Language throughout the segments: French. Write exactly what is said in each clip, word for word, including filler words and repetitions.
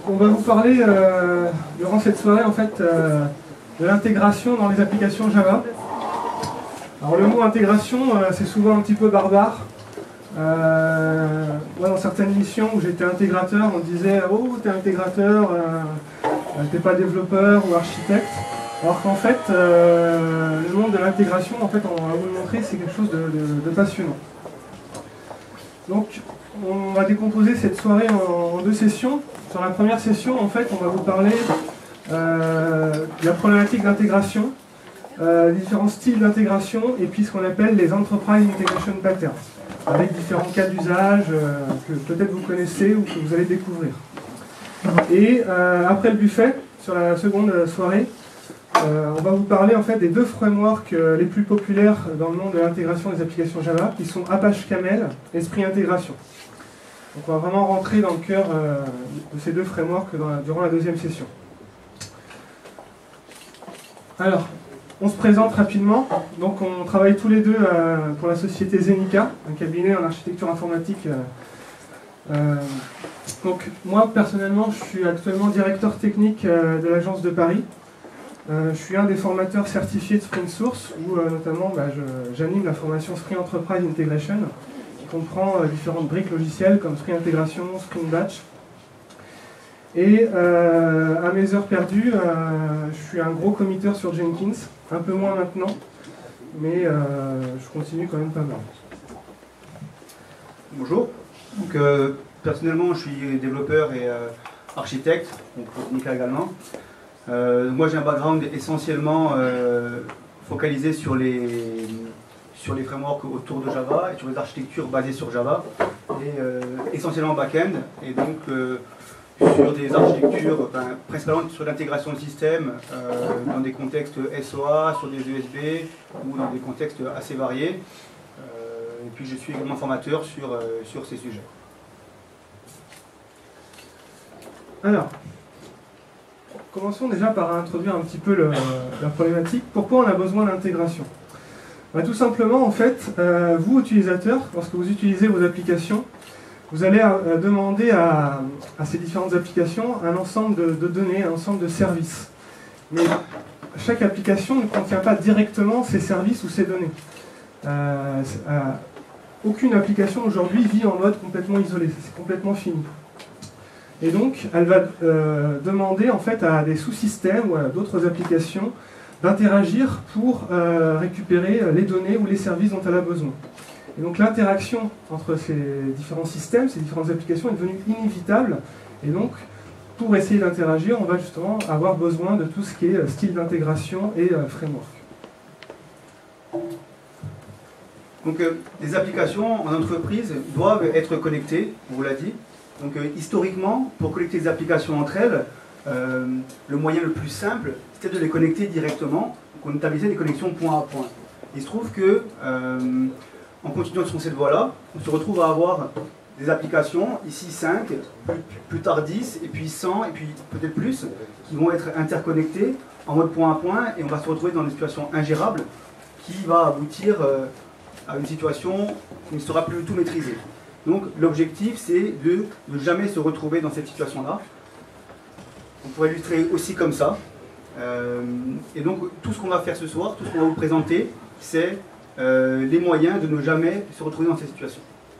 on va vous parler euh, durant cette soirée en fait euh, de l'intégration dans les applications Java. Alors le mot intégration, euh, c'est souvent un petit peu barbare. Euh, moi, dans certaines missions où j'étais intégrateur, on disait « Oh, t'es intégrateur, euh, t'es pas développeur ou architecte ». Alors qu'en fait, euh, le monde de l'intégration, en fait, on va vous le montrer, c'est quelque chose de, de, de passionnant. Donc, on va décomposer cette soirée en, en deux sessions. Sur la première session, en fait, on va vous parler euh, de la problématique d'intégration, euh, différents styles d'intégration, et puis ce qu'on appelle les Enterprise Integration Patterns, avec différents cas d'usage euh, que peut-être vous connaissez ou que vous allez découvrir. Et euh, après le buffet, sur la seconde soirée, euh, on va vous parler en fait des deux frameworks euh, les plus populaires dans le monde de l'intégration des applications Java, qui sont Apache Camel et Spring Intégration. Donc on va vraiment rentrer dans le cœur euh, de ces deux frameworks dans la, durant la deuxième session. Alors, on se présente rapidement. Donc on travaille tous les deux euh, pour la société Zenica, un cabinet en architecture informatique. Euh, euh, donc moi personnellement, je suis actuellement directeur technique euh, de l'agence de Paris. Euh, je suis un des formateurs certifiés de Spring Source, où euh, notamment bah, j'anime la formation Spring Enterprise Integration, qui comprend euh, différentes briques logicielles comme Spring Intégration, Spring Batch. Et euh, à mes heures perdues, euh, je suis un gros committeur sur Jenkins, un peu moins maintenant, mais euh, je continue quand même pas mal. Bonjour, donc, euh, personnellement je suis développeur et euh, architecte, donc pour Nika également. Euh, moi j'ai un background essentiellement euh, focalisé sur les, sur les frameworks autour de Java et sur les architectures basées sur Java, et euh, essentiellement back-end, et donc euh, sur des architectures, enfin, principalement sur l'intégration de systèmes euh, dans des contextes S O A, sur des U S B ou dans des contextes assez variés. Euh, et puis je suis également formateur sur, euh, sur ces sujets. Alors, commençons déjà par introduire un petit peu le, la problématique. Pourquoi on a besoin d'intégration? Bah, tout simplement, en fait, euh, vous, utilisateurs, lorsque vous utilisez vos applications, vous allez euh, demander à, à ces différentes applications un ensemble de, de données, un ensemble de services. Mais chaque application ne contient pas directement ces services ou ces données. Euh, euh, aucune application aujourd'hui vit en mode complètement isolé, c'est complètement fini. Et donc, elle va euh, demander en fait à des sous-systèmes ou à d'autres applications d'interagir pour euh, récupérer les données ou les services dont elle a besoin. Et donc l'interaction entre ces différents systèmes, ces différentes applications est devenue inévitable. Et donc, pour essayer d'interagir, on va justement avoir besoin de tout ce qui est style d'intégration et euh, framework. Donc, euh, les applications en entreprise doivent être connectées, on vous l'a dit. Donc, euh, historiquement, pour connecter les applications entre elles, euh, le moyen le plus simple, c'était de les connecter directement. Donc, on établissait des connexions point à point. Il se trouve que, euh, en continuant sur cette voie-là, on se retrouve à avoir des applications, ici cinq, plus, plus tard dix, et puis cent, et puis peut-être plus, qui vont être interconnectées en mode point à point, et on va se retrouver dans une situation ingérable qui va aboutir euh, à une situation qui ne sera plus du tout maîtrisée. Donc l'objectif, c'est de ne jamais se retrouver dans cette situation-là. On pourrait illustrer aussi comme ça. Euh, et donc tout ce qu'on va faire ce soir, tout ce qu'on va vous présenter, c'est euh, les moyens de ne jamais se retrouver dans cette situation.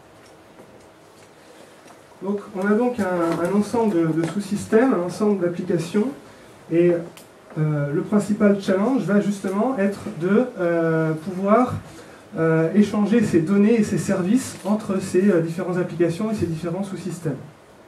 Donc on a donc un, un ensemble de, de sous-systèmes, un ensemble d'applications, et euh, le principal challenge va justement être de euh, pouvoir Euh, échanger ces données et ces services entre ces euh, différentes applications et ces différents sous-systèmes.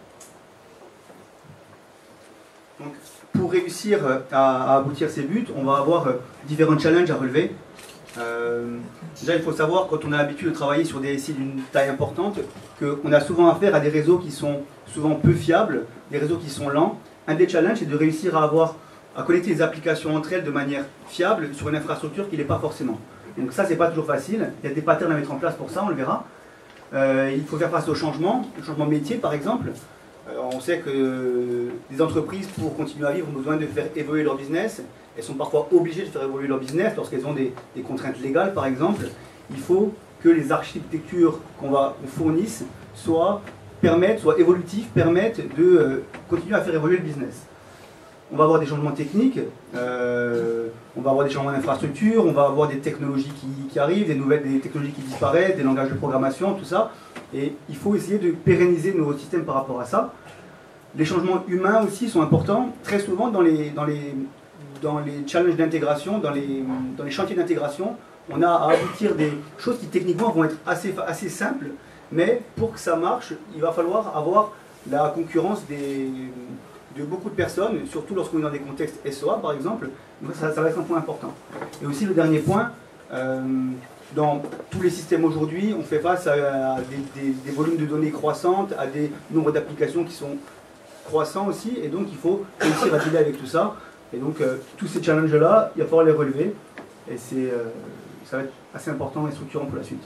Donc, pour réussir à, à aboutir à ces buts, on va avoir euh, différents challenges à relever. Euh, déjà, il faut savoir, quand on a l'habitude de travailler sur des S I d'une taille importante, qu'on a souvent affaire à des réseaux qui sont souvent peu fiables, des réseaux qui sont lents. Un des challenges, c'est de réussir à, avoir, à connecter les applications entre elles de manière fiable sur une infrastructure qui n'est pas forcément. Donc ça, c'est pas toujours facile. Il y a des patterns à mettre en place pour ça, on le verra. Euh, il faut faire face au changement, au changement de métier par exemple. Euh, on sait que les entreprises, pour continuer à vivre, ont besoin de faire évoluer leur business. Elles sont parfois obligées de faire évoluer leur business lorsqu'elles ont des, des contraintes légales par exemple. Il faut que les architectures qu'on va qu'on fournisse soient permettent, soit évolutifs, permettent de euh, continuer à faire évoluer le business. On va avoir des changements techniques, euh, on va avoir des changements d'infrastructure, on va avoir des technologies qui, qui arrivent, des nouvelles des technologies qui disparaissent, des langages de programmation, tout ça. Et il faut essayer de pérenniser nos systèmes par rapport à ça. Les changements humains aussi sont importants. Très souvent, dans les, dans les, dans les challenges d'intégration, dans les, dans les chantiers d'intégration, on a à aboutir des choses qui techniquement vont être assez, assez simples, mais pour que ça marche, il va falloir avoir la concurrence des... de beaucoup de personnes, surtout lorsqu'on est dans des contextes S O A par exemple, ça, ça va être un point important. Et aussi le dernier point, euh, dans tous les systèmes aujourd'hui, on fait face à, à des, des, des volumes de données croissantes, à des nombres d'applications qui sont croissants aussi, et donc il faut réussir à dealer avec tout ça. Et donc euh, tous ces challenges-là, il va falloir les relever, et c'est, euh, ça va être assez important et structurant pour la suite.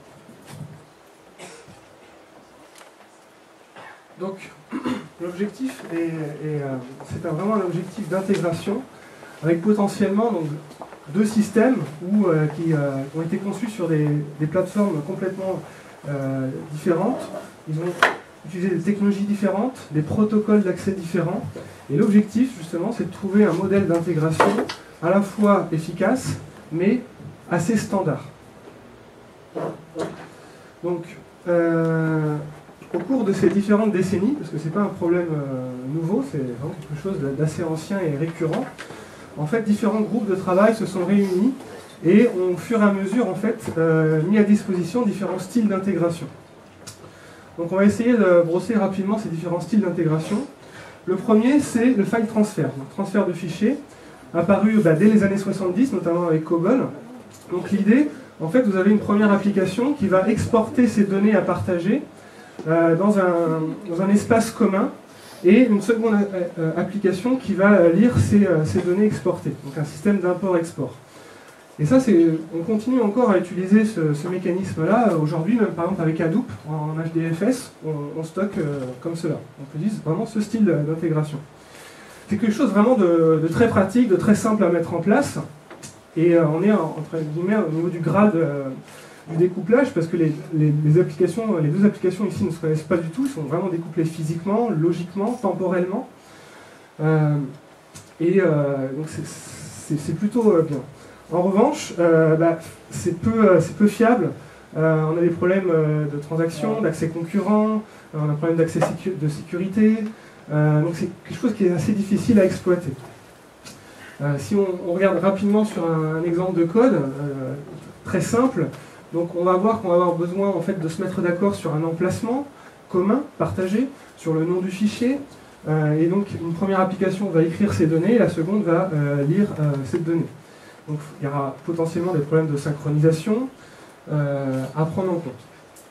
Donc, l'objectif, est, est, euh, c'est vraiment un objectif d'intégration avec potentiellement donc, deux systèmes où, euh, qui euh, ont été conçus sur des, des plateformes complètement euh, différentes. Ils ont utilisé des technologies différentes, des protocoles d'accès différents. Et l'objectif, justement, c'est de trouver un modèle d'intégration à la fois efficace, mais assez standard. Donc, euh, au cours de ces différentes décennies, parce que ce n'est pas un problème euh, nouveau, c'est vraiment quelque chose d'assez ancien et récurrent, en fait, différents groupes de travail se sont réunis et ont, au fur et à mesure, en fait, euh, mis à disposition différents styles d'intégration. Donc on va essayer de brosser rapidement ces différents styles d'intégration. Le premier, c'est le file transfer, donc transfert de fichiers, apparu bah, dès les années soixante-dix, notamment avec COBOL. Donc l'idée, en fait, vous avez une première application qui va exporter ces données à partager euh, dans, un, dans un espace commun, et une seconde euh, application qui va lire ces, euh, ces données exportées, donc un système d'import-export. Et ça, on continue encore à utiliser ce, ce mécanisme-là aujourd'hui, même par exemple avec Hadoop, en H D F S, on, on stocke euh, comme cela. On utilise vraiment ce style d'intégration. C'est quelque chose vraiment de, de très pratique, de très simple à mettre en place, et euh, on est entre guillemets au niveau du graal de, du découplage, parce que les, les, les, applications, les deux applications ici ne se connaissent pas du tout, ils sont vraiment découplés physiquement, logiquement, temporellement, euh, et euh, donc c'est plutôt euh, bien. En revanche, euh, bah, c'est peu, euh, peu fiable, euh, on a des problèmes euh, de transaction, d'accès concurrent, euh, on a un problème d'accès sécu de sécurité, euh, donc c'est quelque chose qui est assez difficile à exploiter. Euh, si on, on regarde rapidement sur un, un exemple de code, euh, très simple, donc on va voir qu'on va avoir besoin en fait, de se mettre d'accord sur un emplacement commun, partagé, sur le nom du fichier, euh, et donc une première application va écrire ces données, et la seconde va euh, lire euh, ces données. Donc il y aura potentiellement des problèmes de synchronisation euh, à prendre en compte.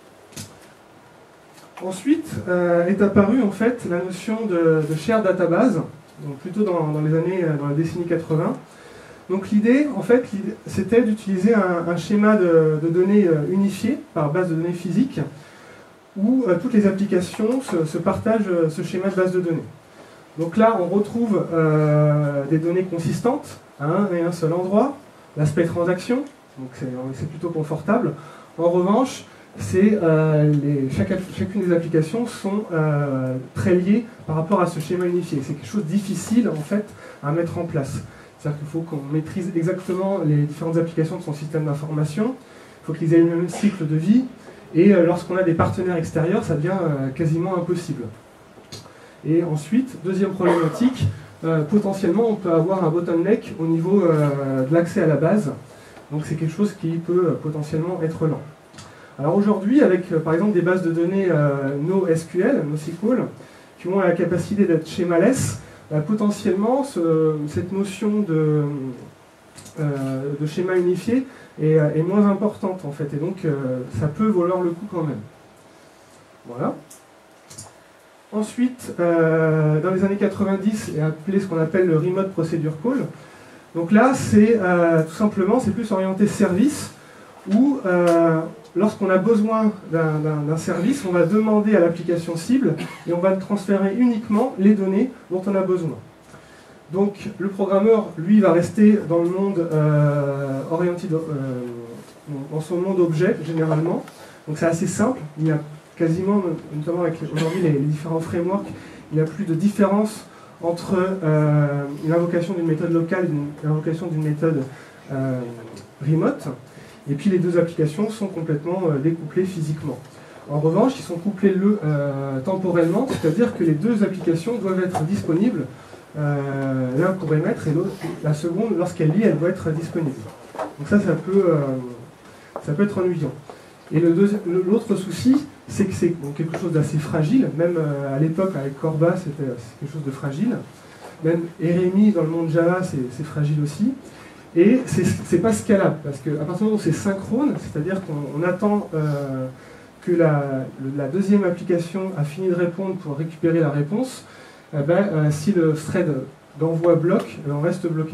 Ensuite euh, est apparue en fait la notion de, de shared database, donc plutôt dans, dans les années, dans la décennie quatre-vingts. Donc l'idée, en fait, c'était d'utiliser un, un schéma de, de données unifié par base de données physique, où euh, toutes les applications se, se partagent ce schéma de base de données. Donc là, on retrouve euh, des données consistantes à un et un seul endroit, l'aspect transaction, donc c'est plutôt confortable. En revanche, euh, les, chaque, chacune des applications sont euh, très liées par rapport à ce schéma unifié. C'est quelque chose de difficile en fait à mettre en place. C'est-à-dire qu'il faut qu'on maîtrise exactement les différentes applications de son système d'information, il faut qu'ils aient le même cycle de vie, et euh, lorsqu'on a des partenaires extérieurs, ça devient euh, quasiment impossible. Et ensuite, deuxième problématique, euh, potentiellement on peut avoir un bottleneck au niveau euh, de l'accès à la base, donc c'est quelque chose qui peut euh, potentiellement être lent. Alors aujourd'hui, avec euh, par exemple des bases de données euh, NoSQL, NoSQL, qui ont la capacité d'être schémaless, euh, potentiellement ce, cette notion de, euh, de schéma unifié est, est moins importante en fait, et donc euh, ça peut valoir le coup quand même. Voilà. Ensuite, euh, dans les années quatre-vingt-dix, est appelé ce qu'on appelle le Remote Procedure Call. Donc là, c'est euh, tout simplement, c'est plus orienté service, où euh, lorsqu'on a besoin d'un service, on va demander à l'application cible et on va transférer uniquement les données dont on a besoin. Donc le programmeur, lui, va rester dans le monde euh, orienté, euh, dans son monde objet, généralement. Donc c'est assez simple, il n'y a quasiment, notamment avec aujourd'hui les, les différents frameworks, il n'y a plus de différence entre euh, une invocation d'une méthode locale et une invocation d'une méthode euh, remote. Et puis les deux applications sont complètement euh, découplées physiquement. En revanche, ils sont couplés le, euh, temporellement, c'est-à-dire que les deux applications doivent être disponibles, euh, l'un pour émettre et l'autre, la seconde, lorsqu'elle lit, elle doit être disponible. Donc ça, ça peut, euh, ça peut être ennuyant. Et l'autre souci, c'est que c'est bon, quelque chose d'assez fragile, même euh, à l'époque avec Corba, c'était quelque chose de fragile. Même Eremi dans le monde Java, c'est fragile aussi. Et c'est pas scalable, parce qu'à partir du moment où c'est synchrone, c'est-à-dire qu'on attend euh, que la, la deuxième application a fini de répondre pour récupérer la réponse, eh ben, euh, si le thread d'envoi bloque, on reste bloqué.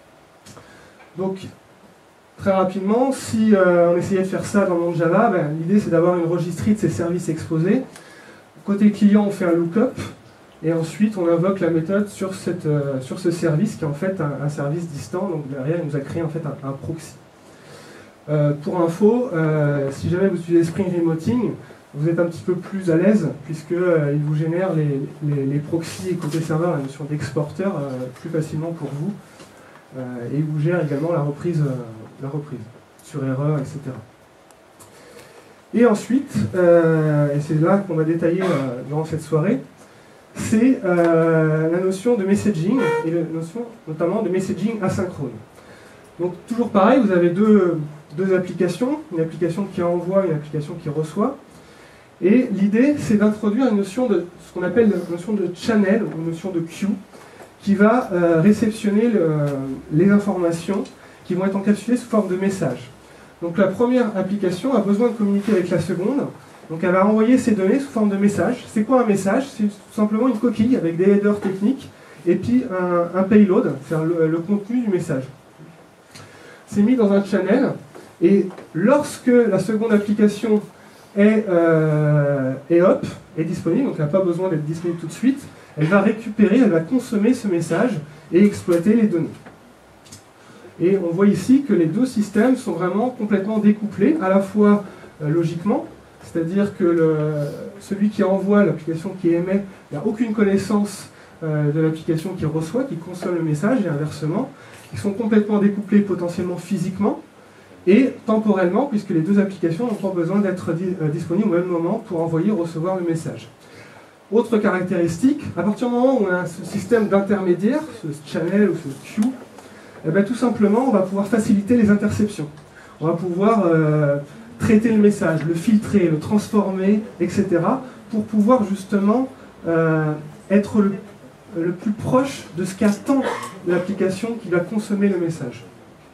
Donc, très rapidement, si euh, on essayait de faire ça dans le monde Java, ben, l'idée c'est d'avoir une registrie de ces services exposés. Côté client, on fait un lookup, et ensuite on invoque la méthode sur, cette, euh, sur ce service qui est en fait un, un service distant, donc derrière il nous a créé en fait un, un proxy. Euh, pour info, euh, si jamais vous utilisez Spring Remoting, vous êtes un petit peu plus à l'aise puisqu'il euh, vous génère les, les, les proxys et côté serveur, la notion d'exporteur, euh, plus facilement pour vous. Euh, et il vous gère également la reprise, euh, la reprise sur erreur, et cetera. Et ensuite, euh, et c'est là qu'on va détailler euh, durant cette soirée, c'est euh, la notion de messaging, et la notion notamment de messaging asynchrone. Donc toujours pareil, vous avez deux, deux applications, une application qui envoie, une application qui reçoit. Et l'idée, c'est d'introduire une notion de ce qu'on appelle la notion de channel, ou une notion de queue, qui va euh, réceptionner le, les informations qui vont être encapsulées sous forme de messages. Donc la première application a besoin de communiquer avec la seconde, donc elle va envoyer ces données sous forme de message. C'est quoi un message? C'est tout simplement une coquille avec des headers techniques et puis un, un payload, c'est-à-dire le, le contenu du message. C'est mis dans un channel, et lorsque la seconde application est, euh, est up, est disponible, donc elle n'a pas besoin d'être disponible tout de suite, elle va récupérer, elle va consommer ce message et exploiter les données. Et on voit ici que les deux systèmes sont vraiment complètement découplés, à la fois euh, logiquement, c'est-à-dire que le, celui qui envoie, l'application qui émet, n'a aucune connaissance euh, de l'application qui reçoit, qui consomme le message, et inversement. Ils sont complètement découplés potentiellement physiquement et temporellement, puisque les deux applications n'ont pas besoin d'être di euh, disponibles au même moment pour envoyer ou recevoir le message. Autre caractéristique, à partir du moment où on a ce système d'intermédiaire, ce channel ou ce queue, eh bien, tout simplement, on va pouvoir faciliter les interceptions. On va pouvoir euh, traiter le message, le filtrer, le transformer, et cetera, pour pouvoir justement euh, être le, le plus proche de ce qu'attend l'application qui va consommer le message.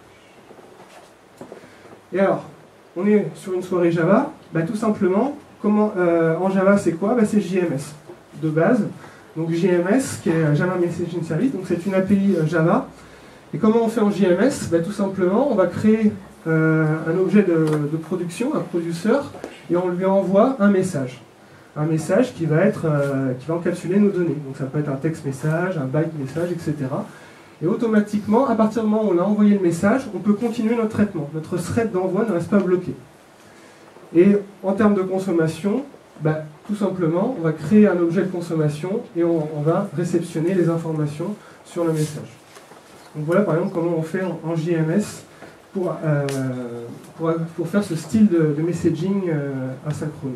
Et alors, on est sur une soirée Java, bah, tout simplement, comment, euh, en Java c'est quoi? Bah, c'est J M S de base. Donc J M S qui est Java Messaging Service, donc c'est une A P I Java. Et comment on fait en J M S? Bah, tout simplement, on va créer euh, un objet de, de production, un producer, et on lui envoie un message. Un message qui va, être, euh, qui va encapsuler nos données. Donc ça peut être un text message, un byte message, et cetera. Et automatiquement, à partir du moment où on a envoyé le message, on peut continuer notre traitement. Notre thread d'envoi ne reste pas bloqué. Et en termes de consommation, bah, tout simplement, on va créer un objet de consommation et on, on va réceptionner les informations sur le message. Donc voilà par exemple comment on fait en, en J M S pour, euh, pour, pour faire ce style de, de messaging euh, asynchrone.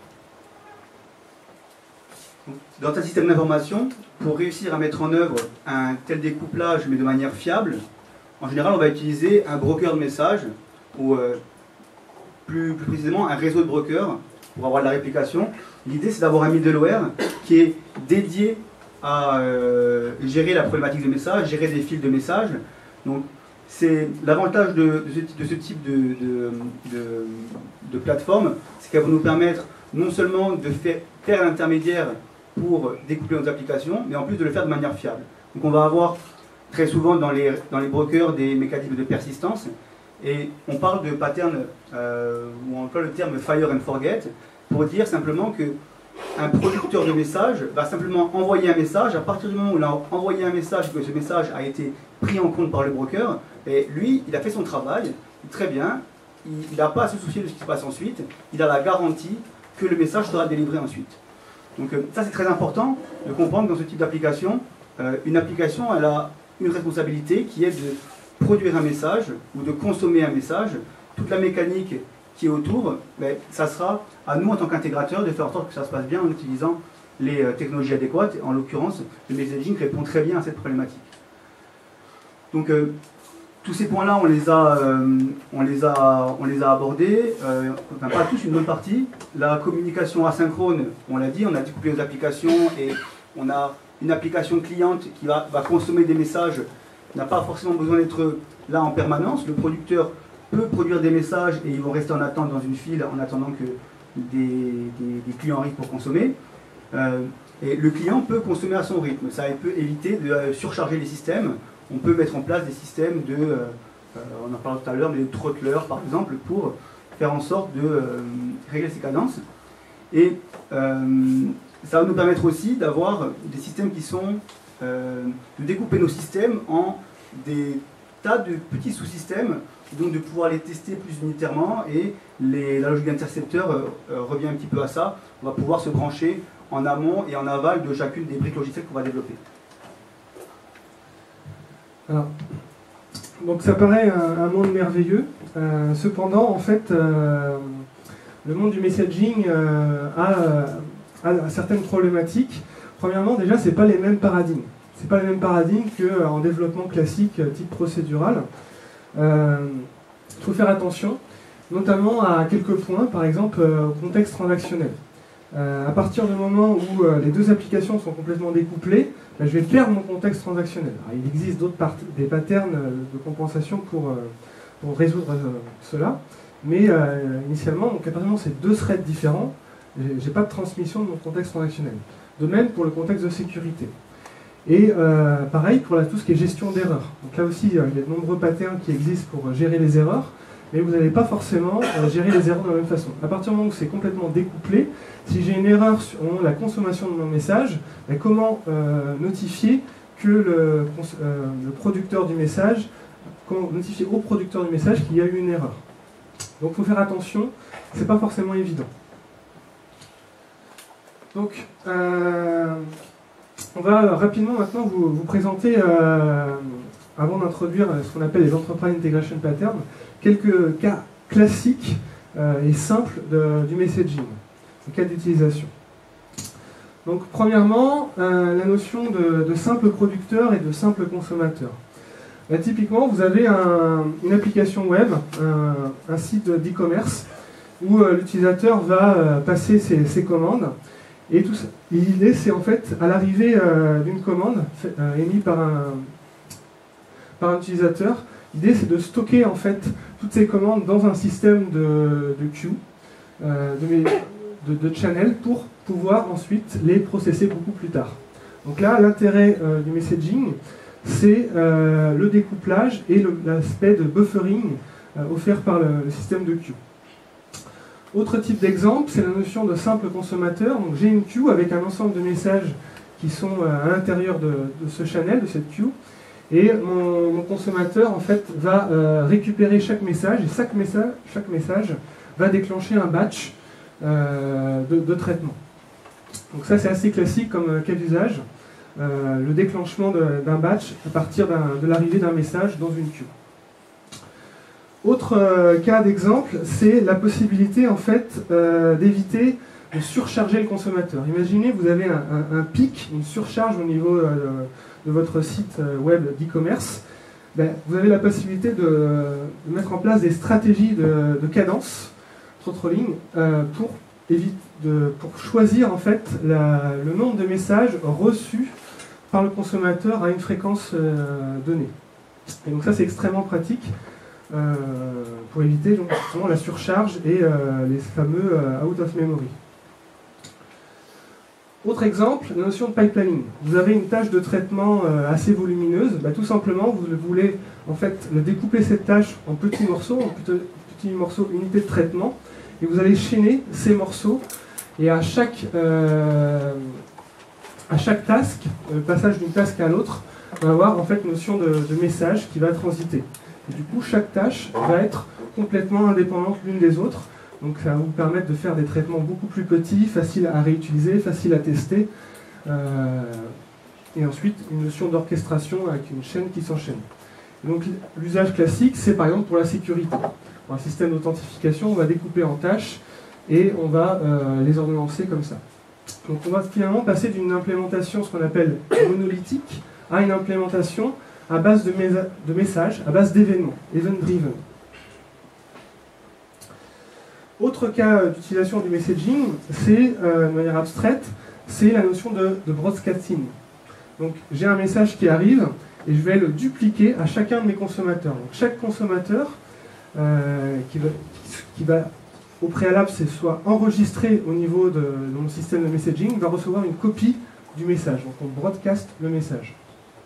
Dans un système d'information, pour réussir à mettre en œuvre un tel découplage mais de manière fiable, en général on va utiliser un broker de messages ou euh, plus, plus précisément un réseau de brokers pour avoir de la réplication. L'idée c'est d'avoir un middleware qui est dédié à euh, gérer la problématique de messages, gérer des fils de messages. Donc c'est l'avantage de, de, ce, de ce type de, de, de, de plateforme, c'est qu'elle va nous permettre non seulement de faire, faire un intermédiaire pour découpler nos applications, mais en plus de le faire de manière fiable. Donc on va avoir très souvent dans les, dans les brokers des mécanismes de persistance, et on parle de pattern, euh, ou on emploie le terme fire and forget, pour dire simplement que un producteur de message va simplement envoyer un message. À partir du moment où il a envoyé un message et que ce message a été pris en compte par le broker, et lui, il a fait son travail, très bien, il n'a pas à se soucier de ce qui se passe ensuite, il a la garantie que le message sera délivré ensuite. Donc euh, ça c'est très important de comprendre que dans ce type d'application, euh, une application elle a une responsabilité qui est de produire un message ou de consommer un message. Toute la mécanique qui est autour, ben, ça sera à nous en tant qu'intégrateurs de faire en sorte que ça se passe bien en utilisant les euh, technologies adéquates. En l'occurrence, le messaging répond très bien à cette problématique. Donc euh, tous ces points-là, on les a, euh, on les a, on les a abordés, euh, enfin pas tous, une bonne partie. La communication asynchrone, on l'a dit, on a découpé les applications et on a une application cliente qui va, va consommer des messages, n'a pas forcément besoin d'être là en permanence. Le producteur peut produire des messages et ils vont rester en attente dans une file en attendant que des, des, des clients arrivent pour consommer. Euh, et le client peut consommer à son rythme. Ça peut éviter de euh, surcharger les systèmes. On peut mettre en place des systèmes de, euh, euh, on en parle tout à l'heure, des throttlers par exemple, pour faire en sorte de euh, régler ces cadences. Et euh, ça va nous permettre aussi d'avoir des systèmes qui sont, euh, de découper nos systèmes en des tas de petits sous-systèmes, donc de pouvoir les tester plus unitairement, et les, la logique d'intercepteur euh, euh, revient un petit peu à ça. On va pouvoir se brancher en amont et en aval de chacune des briques logicielles qu'on va développer. Alors, donc ça paraît un, un monde merveilleux, euh, cependant en fait euh, le monde du messaging euh, a, a certaines problématiques. Premièrement, déjà c'est pas les mêmes paradigmes. C'est pas les mêmes paradigmes qu'en développement classique type procédural. Euh, il faut faire attention, notamment à quelques points, par exemple euh, au contexte transactionnel. Euh, à partir du moment où euh, les deux applications sont complètement découplées, ben, je vais perdre mon contexte transactionnel. Alors, il existe d'autres des patterns de compensation pour, euh, pour résoudre euh, cela, mais euh, initialement, donc, à partir du moment où c'est deux threads différents, j'ai pas de transmission de mon contexte transactionnel. De même pour le contexte de sécurité. Et euh, pareil pour la, tout ce qui est gestion d'erreurs. Donc là aussi, euh, il y a de nombreux patterns qui existent pour euh, gérer les erreurs, mais vous n'allez pas forcément euh, gérer les erreurs de la même façon. À partir du moment où c'est complètement découplé, si j'ai une erreur sur la consommation de mon message, ben comment euh, notifier que le, euh, le producteur du message, comment notifier au producteur du message qu'il y a eu une erreur. Donc il faut faire attention, c'est pas forcément évident. Donc, euh, on va rapidement maintenant vous, vous présenter, euh, avant d'introduire ce qu'on appelle les Enterprise Integration Patterns, quelques cas classiques euh, et simples de, du messaging, des cas d'utilisation. Donc, premièrement, euh, la notion de, de simple producteur et de simple consommateur. Là, typiquement, vous avez un, une application web, un, un site d'e-commerce, où euh, l'utilisateur va euh, passer ses, ses commandes. Et tout ça. L'idée, c'est en fait, à l'arrivée euh, d'une commande euh, émise par un, par un utilisateur, l'idée, c'est de stocker en fait toutes ces commandes dans un système de, de queue, euh, de, de, de channel, pour pouvoir ensuite les processer beaucoup plus tard. Donc là, l'intérêt euh, du messaging, c'est euh, le découplage et l'aspect de buffering euh, offert par le, le système de queue. Autre type d'exemple, c'est la notion de simple consommateur. Donc j'ai une queue avec un ensemble de messages qui sont à l'intérieur de, de ce channel, de cette queue. Et mon, mon consommateur, en fait, va euh, récupérer chaque message, et chaque message, chaque message va déclencher un batch euh, de, de traitement. Donc ça, c'est assez classique comme cas d'usage, euh, le déclenchement d'un batch à partir de l'arrivée d'un message dans une queue. Autre euh, cas d'exemple, c'est la possibilité en fait euh, d'éviter de surcharger le consommateur. Imaginez, vous avez un, un, un pic, une surcharge au niveau euh, de votre site web d'e-commerce. Ben, vous avez la possibilité de, de mettre en place des stratégies de, de cadence, throttling, euh, pour, évite de, pour choisir en fait la, le nombre de messages reçus par le consommateur à une fréquence euh, donnée. Et donc ça, c'est extrêmement pratique. Euh, pour éviter donc, la surcharge et euh, les fameux euh, out of memory. Autre exemple, la notion de pipelining. Vous avez une tâche de traitement euh, assez volumineuse, bah, tout simplement vous voulez en fait découper cette tâche en petits morceaux, en petits, petits morceaux unités de traitement, et vous allez chaîner ces morceaux, et à chaque, euh, à chaque task, le passage d'une task à l'autre, on va avoir en fait une notion de, de message qui va transiter. Et du coup, chaque tâche va être complètement indépendante l'une des autres. Donc ça va vous permettre de faire des traitements beaucoup plus petits, faciles à réutiliser, faciles à tester. Euh, et ensuite, une notion d'orchestration avec une chaîne qui s'enchaîne. Donc l'usage classique, c'est par exemple pour la sécurité. Pour un système d'authentification, on va découper en tâches et on va euh, les ordonnancer comme ça. Donc on va finalement passer d'une implémentation, ce qu'on appelle monolithique, à une implémentation à base de, de messages, à base d'événements, event-driven. Autre cas d'utilisation du messaging, c'est, euh, de manière abstraite, c'est la notion de, de broadcasting. Donc j'ai un message qui arrive et je vais le dupliquer à chacun de mes consommateurs. Donc chaque consommateur euh, qui, va, qui va au préalable c'est soit enregistré au niveau de, de mon système de messaging, va recevoir une copie du message. Donc on broadcast le message.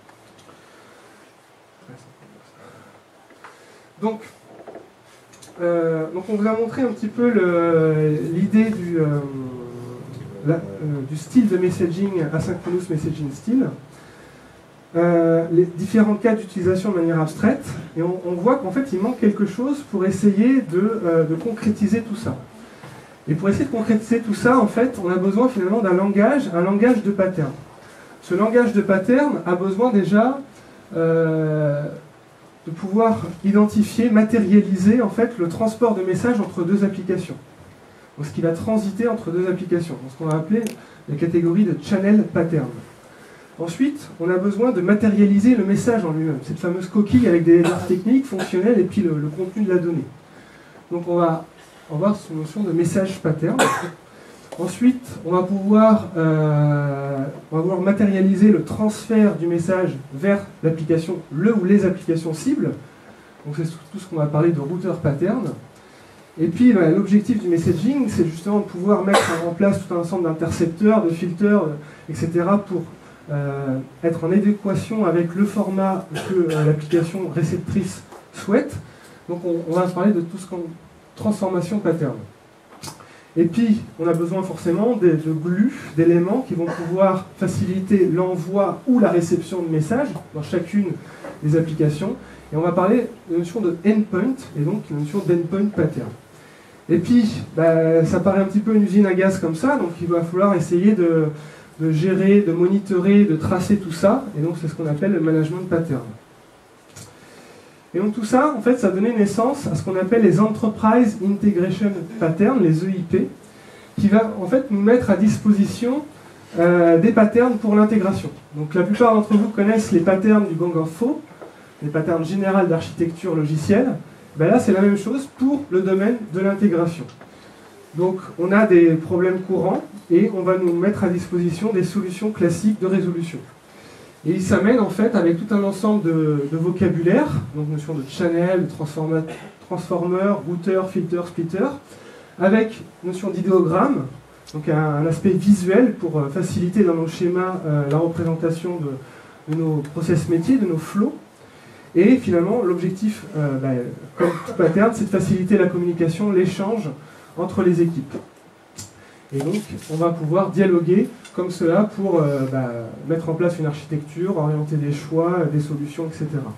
Donc, euh, donc on vous a montré un petit peu l'idée du, euh, la, euh, du style de messaging, asynchronous messaging style, euh, les différents cas d'utilisation de manière abstraite, et on, on voit qu'en fait il manque quelque chose pour essayer de, euh, de concrétiser tout ça. Et pour essayer de concrétiser tout ça, en fait, on a besoin finalement d'un langage, un langage de pattern. Ce langage de pattern a besoin déjà euh, de pouvoir identifier, matérialiser en fait le transport de messages entre deux applications. Donc ce qui va transiter entre deux applications, ce qu'on va appeler la catégorie de channel pattern. Ensuite, on a besoin de matérialiser le message en lui-même, cette fameuse coquille avec des headers techniques, fonctionnels et puis le, le contenu de la donnée. Donc on va avoir cette notion de message pattern. Ensuite, on va pouvoir, euh, on va pouvoir matérialiser le transfert du message vers l'application, le ou les applications cibles. Donc c'est tout ce qu'on va parler de router pattern. Et puis bah, l'objectif du messaging, c'est justement de pouvoir mettre en place tout un ensemble d'intercepteurs, de filters, et cetera pour euh, être en adéquation avec le format que euh, l'application réceptrice souhaite. Donc on, on va parler de tout ce qu'on transformation pattern. Et puis, on a besoin forcément de, de glues, d'éléments qui vont pouvoir faciliter l'envoi ou la réception de messages dans chacune des applications. Et on va parler de la notion de endpoint, et donc la notion d'endpoint pattern. Et puis, bah, ça paraît un petit peu une usine à gaz comme ça, donc il va falloir essayer de, de gérer, de monitorer, de tracer tout ça. Et donc, c'est ce qu'on appelle le management pattern. Et donc tout ça, en fait, ça a donné naissance à ce qu'on appelle les Enterprise Integration Patterns, les E I P, qui va en fait nous mettre à disposition euh, des patterns pour l'intégration. Donc la plupart d'entre vous connaissent les patterns du Gang of Four, les patterns généraux d'architecture logicielle. Ben là, c'est la même chose pour le domaine de l'intégration. Donc on a des problèmes courants et on va nous mettre à disposition des solutions classiques de résolution. Et il s'amène en fait avec tout un ensemble de, de vocabulaire, donc notion de channel, de transformer, router, filter, splitter, avec notion d'idéogramme, donc un, un aspect visuel pour faciliter dans nos schémas euh, la représentation de, de nos process métiers, de nos flows. Et finalement, l'objectif, euh, bah, comme tout pattern, c'est de faciliter la communication, l'échange entre les équipes. Et donc, on va pouvoir dialoguer comme cela pour euh, bah, mettre en place une architecture, orienter des choix, des solutions, et cetera.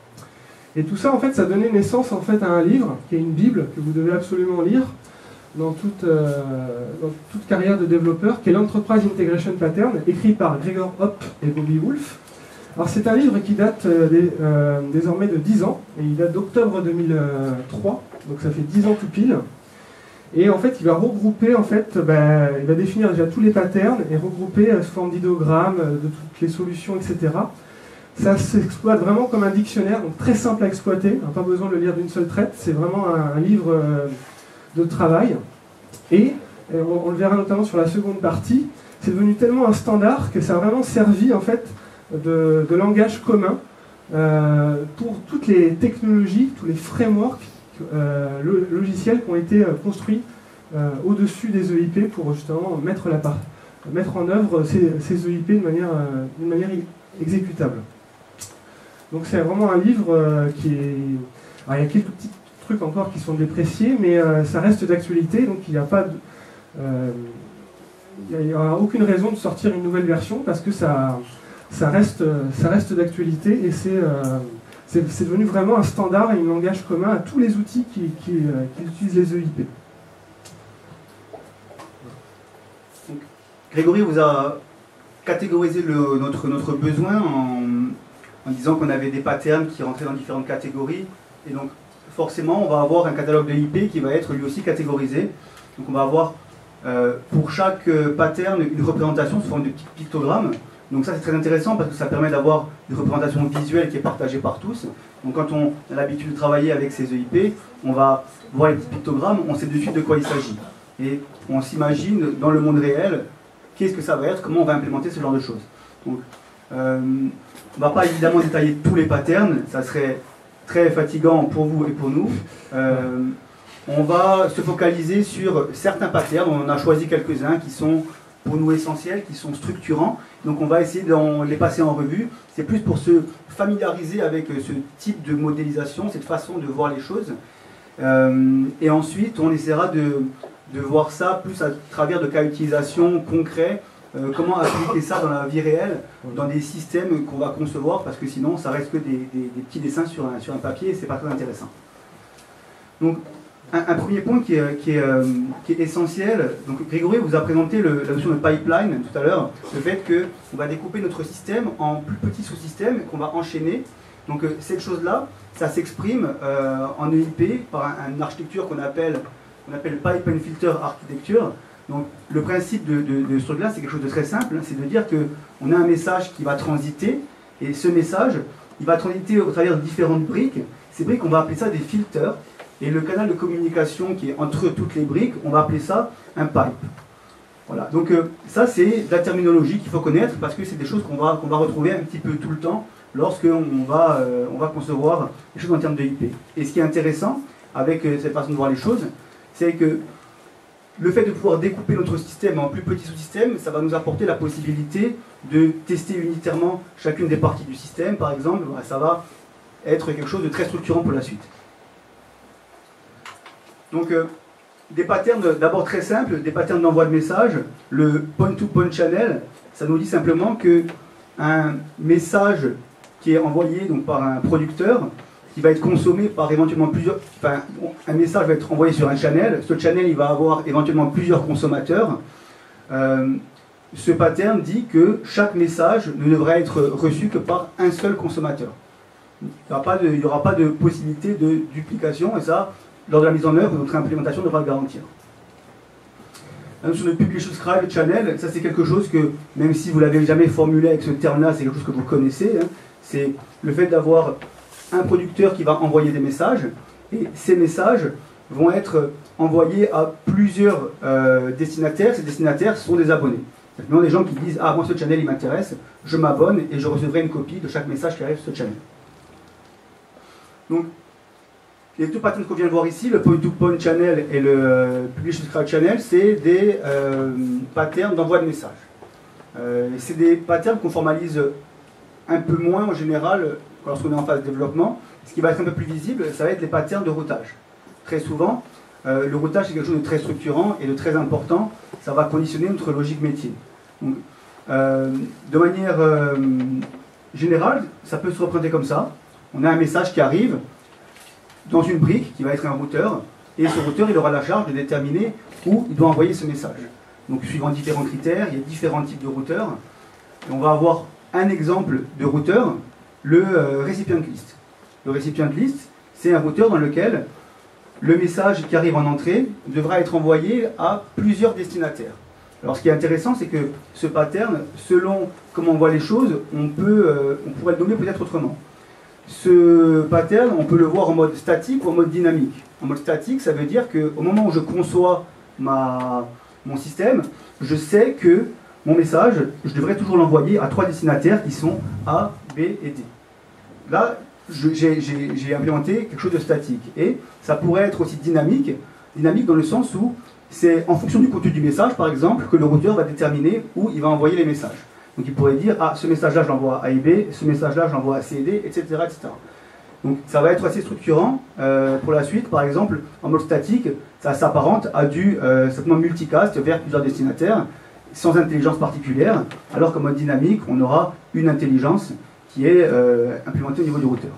Et tout ça, en fait, ça donnait naissance en fait, à un livre, qui est une Bible, que vous devez absolument lire dans toute, euh, dans toute carrière de développeur, qui est l'Enterprise Integration Pattern, écrit par Gregor Hopp et Bobby Wolf. Alors, c'est un livre qui date euh, des, euh, désormais de dix ans, et il date d'octobre deux mille trois, donc ça fait dix ans tout pile. Et en fait, il va regrouper, en fait, bah, il va définir déjà tous les patterns et regrouper euh, sous forme d'idéogrammes, euh, de toutes les solutions, et cetera. Ça s'exploite vraiment comme un dictionnaire, donc très simple à exploiter, hein, pas besoin de le lire d'une seule traite, c'est vraiment un, un livre euh, de travail. Et, et on, on le verra notamment sur la seconde partie, c'est devenu tellement un standard que ça a vraiment servi, en fait, de, de langage commun euh, pour toutes les technologies, tous les frameworks Euh, le, logiciels qui ont été euh, construits euh, au-dessus des E I P pour justement mettre, la part, mettre en œuvre ces, ces E I P de manière, euh, d'une manière exécutable. Donc c'est vraiment un livre euh, qui est... Alors, il y a quelques petits trucs encore qui sont dépréciés, mais euh, ça reste d'actualité, donc il n'y a pas de... Euh, il n'y a aucune raison de sortir une nouvelle version parce que ça, ça reste, ça reste d'actualité et c'est... Euh, C'est devenu vraiment un standard et un langage commun à tous les outils qui, qui, euh, qui utilisent les E I P. Donc, Grégory vous a catégorisé le, notre, notre besoin en, en disant qu'on avait des patterns qui rentraient dans différentes catégories. Et donc, forcément, on va avoir un catalogue de I P qui va être lui aussi catégorisé. Donc, on va avoir euh, pour chaque pattern une représentation sous forme de pictogramme. Donc ça c'est très intéressant parce que ça permet d'avoir une représentation visuelle qui est partagée par tous. Donc quand on a l'habitude de travailler avec ces E I P, on va voir les petits pictogrammes, on sait de suite de quoi il s'agit. Et on s'imagine dans le monde réel, qu'est-ce que ça va être, comment on va implémenter ce genre de choses. Donc euh, on ne va pas évidemment détailler tous les patterns, ça serait très fatigant pour vous et pour nous. Euh, on va se focaliser sur certains patterns, on en a choisi quelques-uns qui sont pour nous essentiels, qui sont structurants. Donc on va essayer de les passer en revue. C'est plus pour se familiariser avec ce type de modélisation, cette façon de voir les choses. Euh, et ensuite, on essaiera de, de voir ça plus à travers de cas d'utilisation concrets, euh, comment appliquer ça dans la vie réelle, dans des systèmes qu'on va concevoir, parce que sinon, ça reste que des, des, des petits dessins sur un, sur un papier, et c'est pas très intéressant. Donc, Un, un premier point qui est, qui, est, euh, qui est essentiel, donc Grégory vous a présenté le, la notion de pipeline tout à l'heure, le fait qu'on va découper notre système en plus petits sous-systèmes qu'on va enchaîner. Donc euh, cette chose-là, ça s'exprime euh, en E I P par un, une architecture qu'on appelle, qu'on appelle Pipe and Filter Architecture. Donc le principe de, de, de ce truc-là, c'est quelque chose de très simple, c'est de dire qu'on a un message qui va transiter, et ce message, il va transiter au travers de différentes briques. Ces briques, on va appeler ça des filters. Et le canal de communication qui est entre toutes les briques, on va appeler ça un pipe. Voilà. Donc euh, ça, c'est de la terminologie qu'il faut connaître parce que c'est des choses qu'on va, qu'on va retrouver un petit peu tout le temps lorsqu'on va, euh, on va concevoir les choses en termes de I P. Et ce qui est intéressant avec euh, cette façon de voir les choses, c'est que le fait de pouvoir découper notre système en plus petits sous-systèmes, ça va nous apporter la possibilité de tester unitairement chacune des parties du système, par exemple. Voilà, ça va être quelque chose de très structurant pour la suite. Donc, euh, des patterns d'abord très simples, des patterns d'envoi de messages. Le point-to-point channel, ça nous dit simplement qu'un message qui est envoyé donc, par un producteur, qui va être consommé par éventuellement plusieurs... Enfin, un message va être envoyé sur un channel. Ce channel, il va avoir éventuellement plusieurs consommateurs. Euh, ce pattern dit que chaque message ne devrait être reçu que par un seul consommateur. Il n'y aura pas de possibilité de duplication, et ça... lors de la mise en œuvre, notre implémentation devra le garantir. La notion de Publish Subscribe Channel, ça c'est quelque chose que, même si vous ne l'avez jamais formulé avec ce terme-là, c'est quelque chose que vous connaissez. Hein, c'est le fait d'avoir un producteur qui va envoyer des messages, et ces messages vont être envoyés à plusieurs euh, destinataires. Ces destinataires sont des abonnés. C'est des gens qui disent « Ah, moi ce channel il m'intéresse, je m'abonne et je recevrai une copie de chaque message qui arrive sur ce channel. » Donc, les deux patterns qu'on vient de voir ici, le point-to-point channel et le publish subscribe channel, c'est des euh, patterns d'envoi de messages. Euh, c'est des patterns qu'on formalise un peu moins en général lorsqu'on est en phase de développement. Ce qui va être un peu plus visible, ça va être les patterns de routage. Très souvent, euh, le routage c'est quelque chose de très structurant et de très important. Ça va conditionner notre logique métier. Donc, euh, de manière euh, générale, ça peut se représenter comme ça. On a un message qui arrive dans une brique qui va être un routeur, et ce routeur il aura la charge de déterminer où il doit envoyer ce message. Donc suivant différents critères, il y a différents types de routeurs. Et on va avoir un exemple de routeur, le euh, recipient list. Le recipient list, c'est un routeur dans lequel le message qui arrive en entrée devra être envoyé à plusieurs destinataires. Alors ce qui est intéressant, c'est que ce pattern, selon comment on voit les choses, on, peut, euh, on pourrait le nommer peut-être autrement. Ce pattern, on peut le voir en mode statique ou en mode dynamique. En mode statique, ça veut dire qu'au moment où je conçois ma, mon système, je sais que mon message, je devrais toujours l'envoyer à trois destinataires qui sont A, B et D. Là, j'ai implémenté quelque chose de statique. Et ça pourrait être aussi dynamique, dynamique dans le sens où c'est en fonction du contenu du message, par exemple, que le routeur va déterminer où il va envoyer les messages. Donc il pourrait dire, ah, ce message-là, je l'envoie à A et B, ce message-là, je l'envoie à C et D, et cetera, et cetera. Donc ça va être assez structurant euh, pour la suite. Par exemple, en mode statique, ça s'apparente à du euh, simplement multicast vers plusieurs destinataires, sans intelligence particulière, alors qu'en mode dynamique, on aura une intelligence qui est euh, implémentée au niveau du routeur.